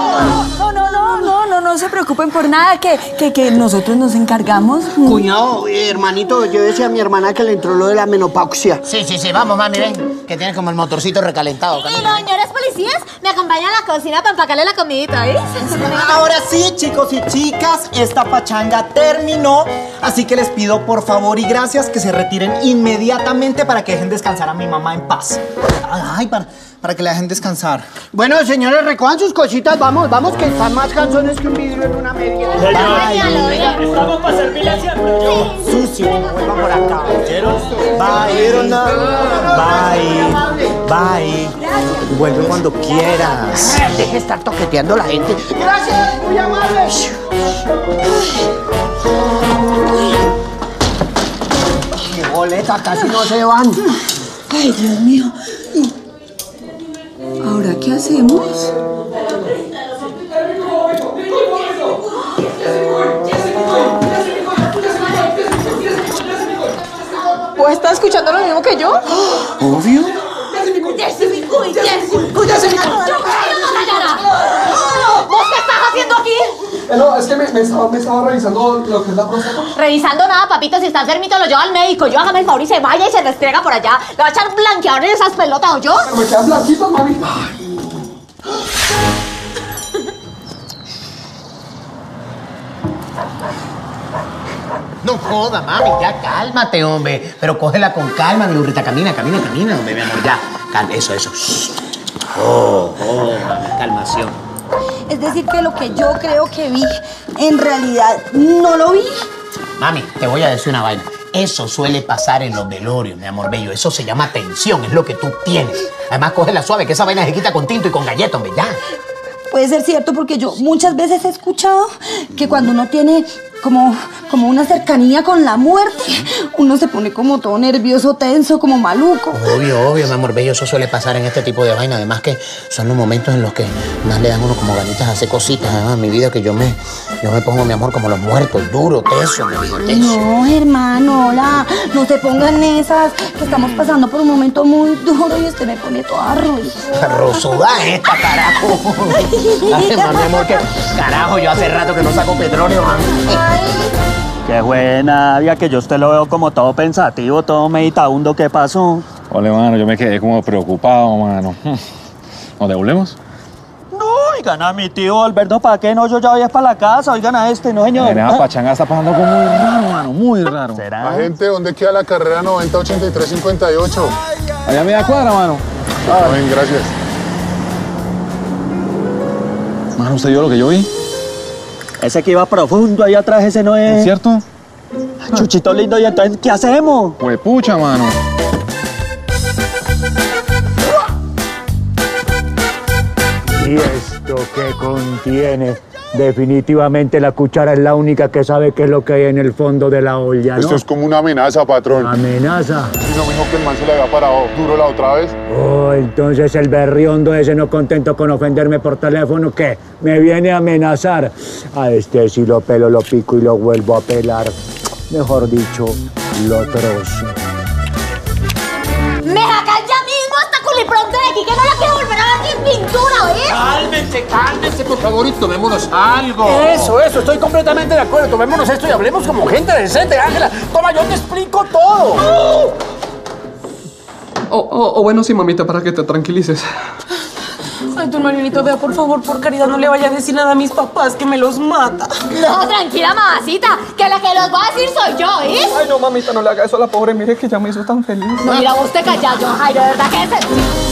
No se preocupen por nada, que nosotros nos encargamos. Cuñado, hermanito, yo decía a mi hermana que le entró lo de la menopausia. Sí, vamos, mami, ven. Que tienes como el motorcito recalentado. Y los señores policías me acompañan a la cocina para empacarle la comidita, ¿viste? Ahora sí, chicos y chicas, esta pachanga terminó. Así que les pido por favor y gracias que se retiren inmediatamente para que dejen descansar a mi mamá en paz. Ay, para que la dejen descansar. Bueno, señores, recojan sus cositas. Vamos, que están más canzones que un vidrio en una media. Estamos para servirle siempre. Sucio, no vuelvan por acá. Bye. Vuelve cuando quieras. Deje de estar toqueteando a la gente. Gracias, muy amable. ¡Qué boleta! Casi no se van. Ay, Dios mío. ¿Ahora qué hacemos? ¿Vos estás escuchando lo mismo que yo? Obvio. ¿Vos qué estás haciendo aquí? No, es que me estaba revisando lo que es la próstata. Revisando nada, papito, si está enfermito lo lleva al médico. Yo hágame el favor y se vaya y se restrega por allá. Le va a echar blanqueador en esas pelotas, ¿o yo? Pero me quedan blanquitos, mami. No joda, mami, ya cálmate, hombre. Pero cógela con calma, mi burrita. Camina, hombre, mi amor, ya. Eso. Calmación. Es decir, que lo que yo creo que vi, en realidad no lo vi. Mami, te voy a decir una vaina. Eso suele pasar en los velorios, mi amor bello. Eso se llama tensión, es lo que tú tienes. Además, cógela suave, que esa vaina se quita con tinto y con galleta, hombre, ya. Puede ser cierto porque yo muchas veces he escuchado que cuando uno tiene como una cercanía con la muerte, uno se pone como todo nervioso, tenso, como maluco. Obvio, mi amor bello, eso suele pasar en este tipo de vaina. Además que son los momentos en los que más le dan uno como ganitas a hacer cositas. Además, mi vida, que yo me pongo, mi amor, como los muertos, duro, teso, mi hijo, teso. No, hermano, no se pongan esas, que estamos pasando por un momento muy duro y usted me pone toda Rosuda esta, carajo. Además, mi amor, que carajo, yo hace rato que no saco petróleo, mami. Qué buena, Nadia, que yo usted lo veo como todo pensativo, todo meditabundo. ¿Qué pasó? Ole, mano, yo me quedé como preocupado, mano. ¿Nos devolvemos? No, oigan a mi tío Alberto, ¿para qué no? Yo ya voy a para la casa, oigan a este, no señor. Esa pachanga está pasando como muy raro, mano, muy raro. ¿Será? La gente, ¿dónde queda la carrera 90-83-58? Allá a media cuadra, mano. Bien, gracias. Mano, ¿usted vio lo que yo vi? Ese que iba profundo ahí atrás, ese no es... ¿Es cierto? Chuchito lindo, ¿y entonces qué hacemos? Pues pucha, mano. ¿Y esto qué contiene? Definitivamente la cuchara es la única que sabe qué es lo que hay en el fondo de la olla, ¿no? Esto es como una amenaza, patrón. ¿Amenaza? Sí, no me dijo que el man se le había parado duro la otra vez. Oh, entonces el berriondo ese, no contento con ofenderme por teléfono, ¿qué? Me viene a amenazar. A este si lo pelo, lo pico y lo vuelvo a pelar. Mejor dicho, lo trozo. ¡Me sacan ya mismo esta culipronte de aquí, que no la quiero volver a ver ni en pintura, ¿oís? Cálmense, por favor, y tomémonos algo. Eso, estoy completamente de acuerdo. Tomémonos esto y hablemos como gente decente, Ángela. Toma, yo te explico todo. Bueno, sí, mamita, para que te tranquilices. Ay, tu hermanito, vea, por favor, por caridad, no le vaya a decir nada a mis papás, que me los mata. No, tranquila, mamacita, que la que los va a decir soy yo, ¿eh? Ay, no, mamita, no le haga eso a la pobre. Mire que ya me hizo tan feliz. No, mira, vos te callas, John. Ay, de verdad que ese...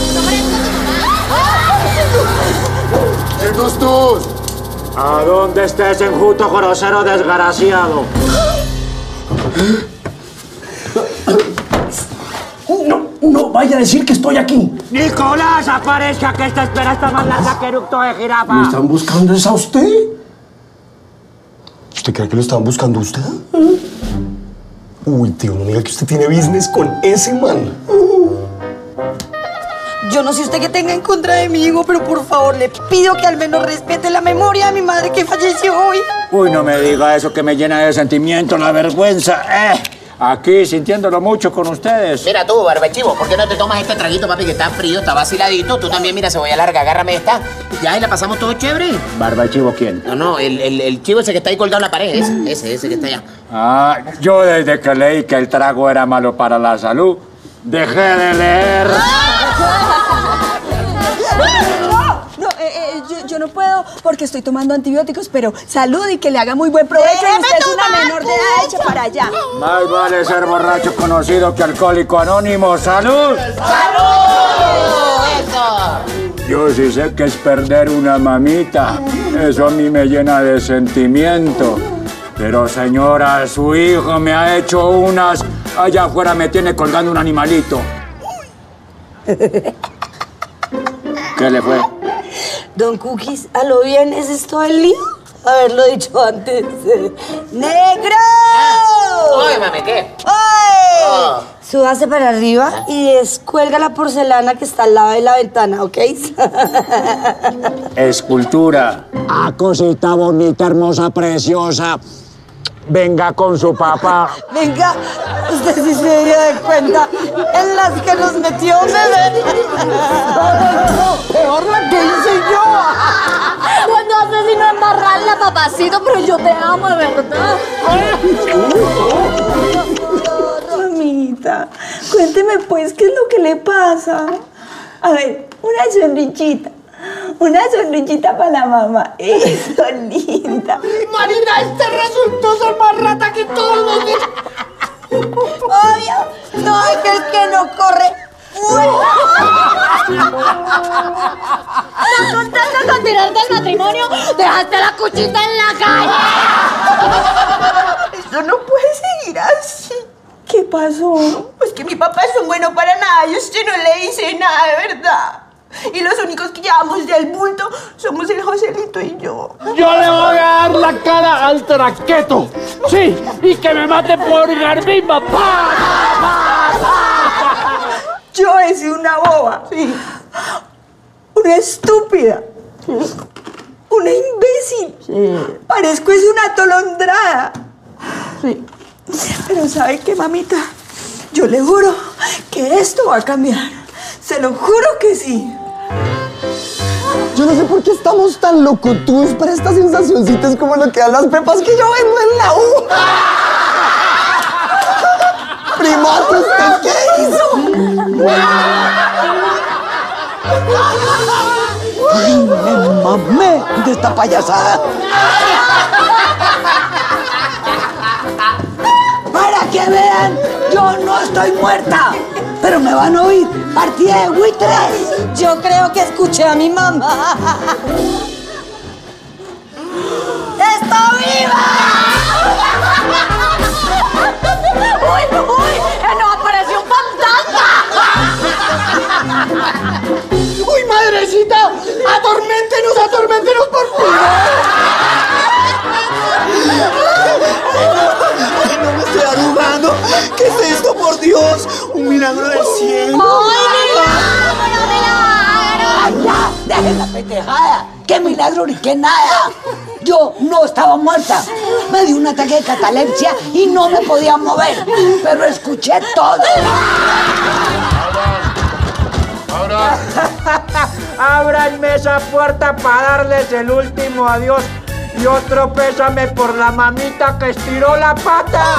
¡Quietos todos! ¿A dónde está ese enjuto grosero desgraciado? no vaya a decir que estoy aquí. Nicolás, aparezca, que esta espera está más larga que eructo de jirafa. ¿Me están buscando es a usted? ¿Usted cree que lo estaban buscando a usted? Uy, tío, no me diga que usted tiene business con ese man. Yo no sé usted qué tenga en contra de mi hijo, pero por favor le pido que al menos respete la memoria de mi madre que falleció hoy. Uy, no me diga eso que me llena de sentimiento, la vergüenza. Aquí sintiéndolo mucho con ustedes. Mira tú, barbachivo, ¿por qué no te tomas este traguito, papi, que está frío, está vaciladito? Tú también, mira, cebolla larga, agárrame esta. Ya, y la pasamos todo chévere. ¿Barbachivo quién? No, el chivo ese que está ahí colgado en la pared, ese que está allá. Ah, yo desde que leí que el trago era malo para la salud, dejé de leer. Yo no puedo porque estoy tomando antibióticos, pero salud y que le haga muy buen provecho. Y usted es una menor de edad, eche para allá. Más vale ser borracho conocido que alcohólico anónimo. ¡Salud! ¡Salud! ¡Eso! Yo sí sé que es perder una mamita. Eso a mí me llena de sentimiento. Pero señora, su hijo me ha hecho unas... Allá afuera me tiene colgando un animalito. ¿Qué le fue? Don Cookies, a lo bien, ¿ese es todo el lío? Haberlo dicho antes. ¡Negro! Oye, mami, ¿qué? ¡Ay! Oh. Súbase para arriba y descuelga la porcelana que está al lado de la ventana, ¿ok? Escultura. Ah, cosita bonita, hermosa, preciosa. Venga con su papá. Venga, usted sí se daría de cuenta en las que nos metió bebé. No, peor la que hice yo. Pues no sé si no embarrarla, papacito, pero yo te amo, de verdad. Mamita, cuénteme pues qué es lo que le pasa. A ver, una sonrisita. Una sonrisita para la mamá. Eso, linda. Marina, este resultó ser más rata que todos los días. Obvio, no es que el que no corre. ¿Estás contenta con tirarte el matrimonio? ¡Dejaste la cuchita en la calle! Eso no puede seguir así. ¿Qué pasó? Pues que mi papá es un bueno para nada y usted no le dice nada de verdad. Y los únicos que llevamos del bulto somos el Joselito y yo. Yo le voy a dar la cara al traqueto. Sí, y que me mate por garbimba. Yo he sido una boba. Sí. Una estúpida. Sí. Una imbécil. Sí. Parezco es una atolondrada. Sí. Pero ¿sabe qué, mamita? Yo le juro que esto va a cambiar. Se lo juro que sí. Yo no sé por qué estamos tan locotudos para estas sensacioncitas como lo que dan las pepas que yo vendo en la U. Primato, ¿usted qué hizo? Ay, me mamé de esta payasada. Para que vean, yo no estoy muerta. Pero me van a oír, partida de buitres. Yo creo que escuché a mi mamá. ¡Está viva! ¡Uy, uy! ¡Nos apareció un fantasma! ¡Uy, madrecita! ¡Atorméntenos, por favor! ¡Ay, no me estoy arrugando! ¿Qué es esto, por Dios? ¡Un milagro del cielo! ¡Ay, ya! ¡Dejen la pendejada! ¡Qué milagro ni qué nada! Yo no estaba muerta. Me dio un ataque de catalepsia y no me podía mover. Pero escuché todo. ¡Abra! Ábranme esa puerta para darles el último adiós y otro pésame por la mamita que estiró la pata.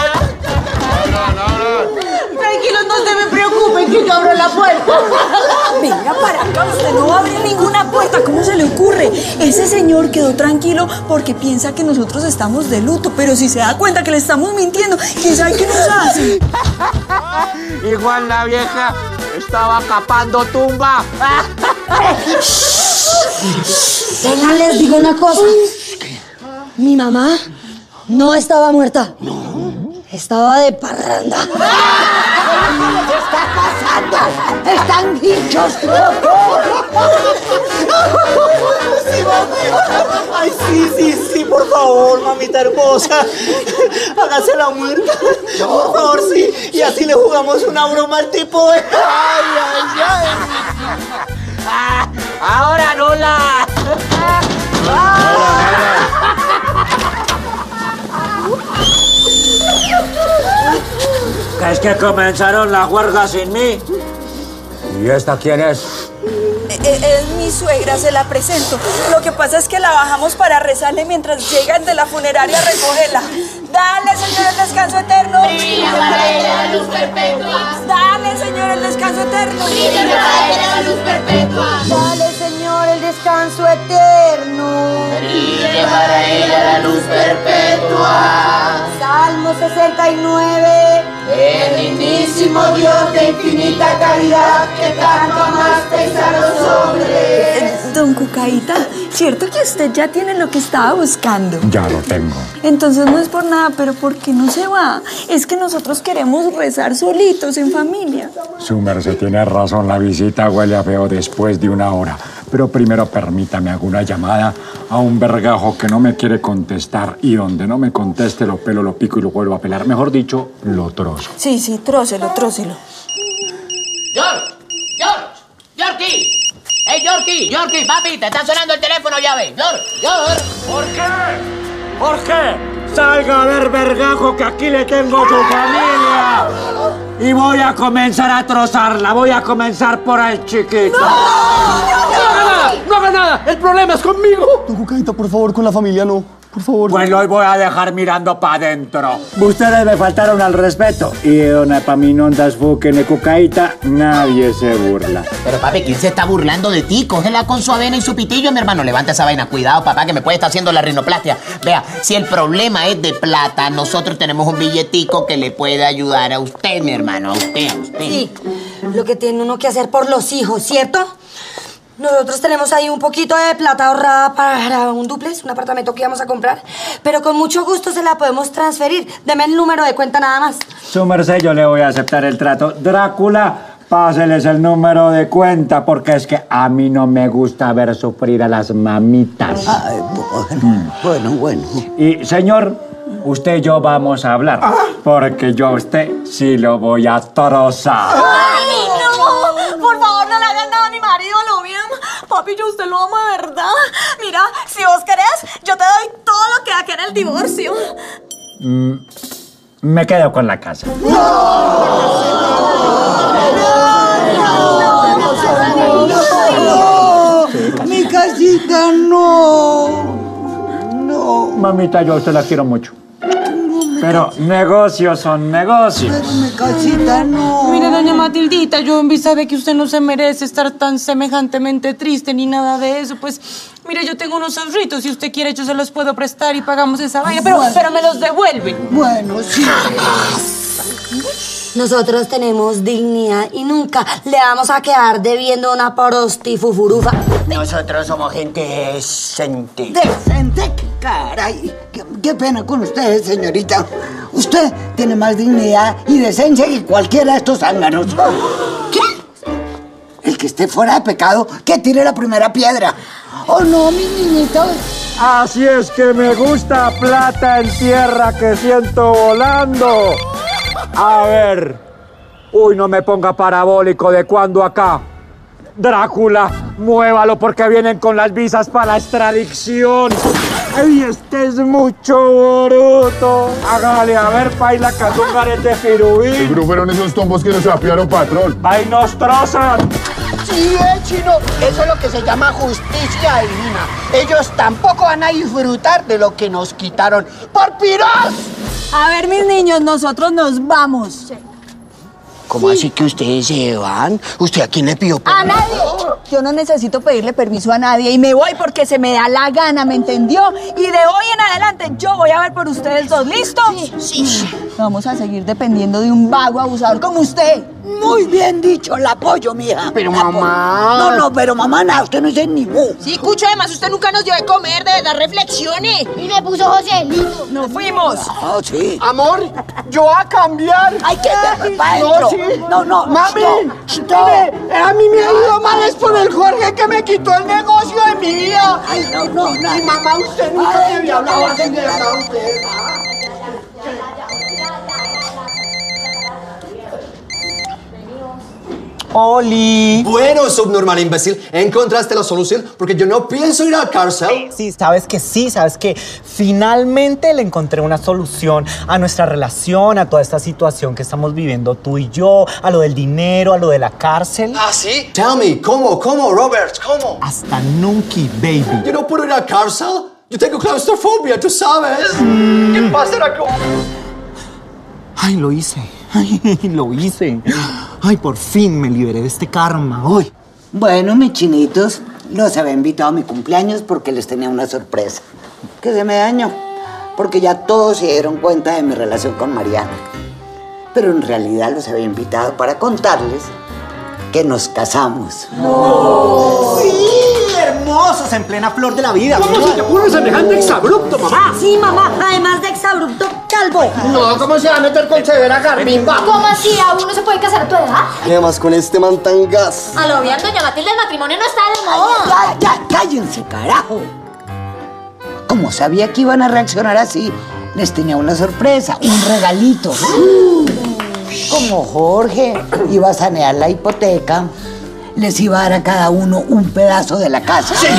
Tranquilos, no se me preocupen que yo abro la puerta. Venga para acá, usted no va a abrir ninguna puerta. ¿Cómo se le ocurre? Ese señor quedó tranquilo porque piensa que nosotros estamos de luto, pero si se da cuenta que le estamos mintiendo, ¿quién sabe qué nos hace? Igual la vieja estaba capando tumba. Venga, les digo una cosa. Mi mamá no estaba muerta. No. Estaba de parranda. ¿Qué está pasando? Están hinchos. Sí, mami. Ay, sí, por favor, mamita hermosa. Hágase la muerta. Por favor, sí. Y así le jugamos una broma al tipo de... Ay. Ahora no la... ¿Qué es que comenzaron la huelga sin mí? ¿Y esta quién es? Es mi suegra, se la presento. Lo que pasa es que la bajamos para rezarle mientras llegan de la funeraria a recogerla. Dale, Señor, el descanso eterno. Brilla para ella la luz perpetua. Dale, Señor, el descanso eterno. Brilla para ella la luz perpetua. Dale, Señor, el descanso eterno. Brilla para ella la luz perpetua. Salmo 69. Bendísimo Dios de infinita caridad, que tanto amasteis a los hombres. Don Cucaíta, ¿cierto que usted ya tiene lo que estaba buscando? Ya lo tengo. Entonces no es por nada, pero ¿por qué no se va? Es que nosotros queremos rezar solitos, en familia. Su merced tiene razón, la visita huele a feo después de una hora. Pero primero permítame, hago una llamada a un vergajo que no me quiere contestar y donde no me conteste lo pelo, lo pico y lo vuelvo a pelar. Mejor dicho, lo trozo. Sí, trócelo. Yorkie. Hey, Yorkie, papi, te está sonando el teléfono, ya ves. George. ¿Por qué? ¿Por qué? Salga a ver, vergajo, que aquí le tengo su familia. Y voy a comenzar a trozarla. Voy a comenzar por el chiquito. ¡No haga nada! ¡El problema es conmigo! Don Cucaíta, por favor, con la familia no. Por favor. Pues lo voy a dejar mirando para adentro. Ustedes me faltaron al respeto. Y de Don Epaminondas Fuquen y Cucaíta, nadie se burla. Pero papi, ¿quién se está burlando de ti? Cógela con su avena y su pitillo, mi hermano. Levanta esa vaina. Cuidado, papá, que me puede estar haciendo la rinoplastia. Vea, si el problema es de plata, nosotros tenemos un billetico que le puede ayudar a usted, mi hermano. A usted. Sí, lo que tiene uno que hacer por los hijos, ¿cierto? Nosotros tenemos ahí un poquito de plata ahorrada para un dúplex, un apartamento que íbamos a comprar, pero con mucho gusto se la podemos transferir. Deme el número de cuenta nada más. Su merced, yo le voy a aceptar el trato. Drácula, páseles el número de cuenta, porque es que a mí no me gusta ver sufrir a las mamitas. Ay, bueno. Y, señor, usted y yo vamos a hablar, porque yo a usted sí lo voy a trozar. ¡Ay, no! Por favor, no le hagan nada a mi marido, ¿lo bien? Papi, yo usted lo amo de verdad. Mira, si vos querés, yo te doy todo lo que da que en el divorcio. Me quedo con la casa. Mi casita, no. Mamita, yo a usted la quiero mucho. Pero negocios son negocios. Pero mi casita, no. Mire, doña Matildita, yo en vista de que usted no se merece estar tan semejantemente triste ni nada de eso, pues, mire, yo tengo unos ahorritos. Si usted quiere, yo se los puedo prestar y pagamos esa vaina. Pero me los devuelve. Bueno, sí. Nosotros tenemos dignidad y nunca le vamos a quedar debiendo una prostifufurufa. Nosotros somos gente decente. ¿Decente? Caray, qué pena con ustedes, señorita. Usted tiene más dignidad y decencia que cualquiera de estos zánganos. ¿Qué? El que esté fuera de pecado, que tire la primera piedra. ¿Oh, no, mis niñitos? Así es que me gusta plata en tierra que siento volando. A ver. Uy, no me ponga parabólico. ¿De cuándo acá? Drácula, muévalo porque vienen con las visas para la extradición. ¡Ay, este es mucho bruto! Hágale, a ver, paila, cazungarete firubín. Seguro fueron esos tombos que nos apiaron, patrón. ¡Ay, nos trozan! Sí, chino, eso es lo que se llama justicia divina. Ellos tampoco van a disfrutar de lo que nos quitaron por piros. A ver, mis niños, nosotros nos vamos. ¿Cómo así que ustedes se van? ¿Usted a quién le pidió permiso? ¡A nadie! Yo no necesito pedirle permiso a nadie y me voy porque se me da la gana, ¿me entendió? Y de hoy en adelante yo voy a ver por ustedes dos, ¿listo? Sí. Vamos a seguir dependiendo de un vago abusador como usted. Muy bien dicho, la apoyo, mija. Pero mamá... No, pero mamá, nada, usted no dice ni mu. Sí, Cucho, además usted nunca nos dio de comer, de dar reflexiones. Y me puso José, lindo. ¡Nos fuimos! Ah, sí. Amor, yo voy a cambiar. Hay que ver para adentro. No, sí. No, mami, stop. mire, a mí me ha ido mal es por el Jorge que me quitó el negocio de mi vida. Ay, no. Y mamá, usted nunca me había hablado así de verdad, usted. Oli. Bueno, subnormal imbécil, ¿encontraste la solución? Porque yo no pienso ir a la cárcel. Sí, sabes que finalmente le encontré una solución a nuestra relación, a toda esta situación que estamos viviendo tú y yo, a lo del dinero, a lo de la cárcel. ¿Ah, sí? Tell me, ¿cómo, Robert? ¿Cómo? Hasta nunca, baby. Yo no puedo ir a la cárcel. Yo tengo claustrofobia, tú sabes. ¿Qué pasará con...? Ay, lo hice. Ay, por fin me liberé de este karma hoy. Bueno, mis chinitos, los había invitado a mi cumpleaños porque les tenía una sorpresa. Que se me dañó, porque ya todos se dieron cuenta de mi relación con Mariana. Pero en realidad los había invitado para contarles que nos casamos. ¡No! ¡Sí! ¡Hermosos! En plena flor de la vida. ¿Cómo se te ocurre semejante exabrupto, mamá? Sí, mamá, además de exabrupto, calvo. No, ¿cómo se va a meter con severa Carmimba? ¿Cómo así? ¿Aún no se puede casar a tu edad? Y además con este man tan gas. A lo bien, doña Matilde, el matrimonio no está de moda. Ya, cállense, carajo. Como sabía que iban a reaccionar así, les tenía una sorpresa, un regalito. Como Jorge iba a sanear la hipoteca, les iba a dar a cada uno un pedazo de la casa. Sí.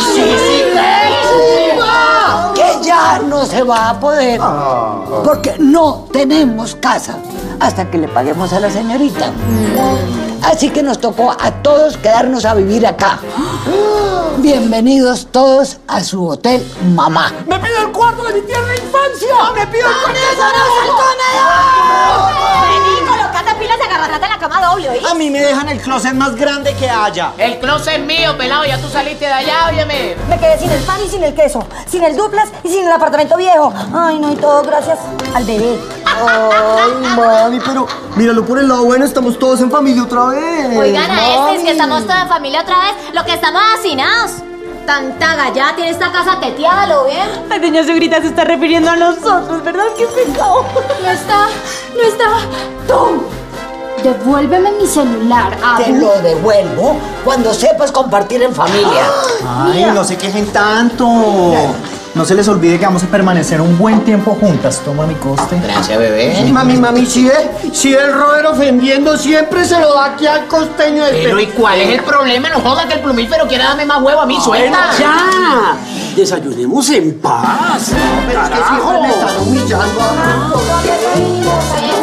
Que ya no se va a poder, porque no tenemos casa hasta que le paguemos a la señorita. Así que nos tocó a todos quedarnos a vivir acá. Bienvenidos todos a su hotel, mamá. ¡Me pido el cuarto de mi tierna infancia! ¡Me pido el comedor! Vení, colocate pilas de agarrate en la cama doble, ¿oí? A mí me dejan el closet más grande que haya. El closet es mío, pelado, ya tú saliste de allá, óyeme. Me quedé sin el pan y sin el queso, sin el duplex y sin el apartamento viejo. Ay, no, y todo gracias al bebé. Ay, mami, pero míralo por el lado bueno, estamos todos en familia otra vez. Oigan, a es que estamos toda en familia otra vez, lo que estamos hacinados. Tanta gallada tiene esta casa teteada, ¿lo ven? Ay, doña Sugrita se está refiriendo a nosotros, ¿verdad? ¡Qué pecado! No está. Tom, devuélveme mi celular, Abu. Te lo devuelvo cuando sepas compartir en familia. Ay, no se quejen tanto. No se les olvide que vamos a permanecer un buen tiempo juntas. Toma mi coste. Gracias, bebé. Sí, mami, si el Robert ofendiendo siempre se lo da aquí al costeño este. Pero ¿y cuál es el problema? No joda que el plumífero quiere darme más huevo a mí, suelta. ¡Ya! Desayunemos en paz. Pero es que siempre me están humillando.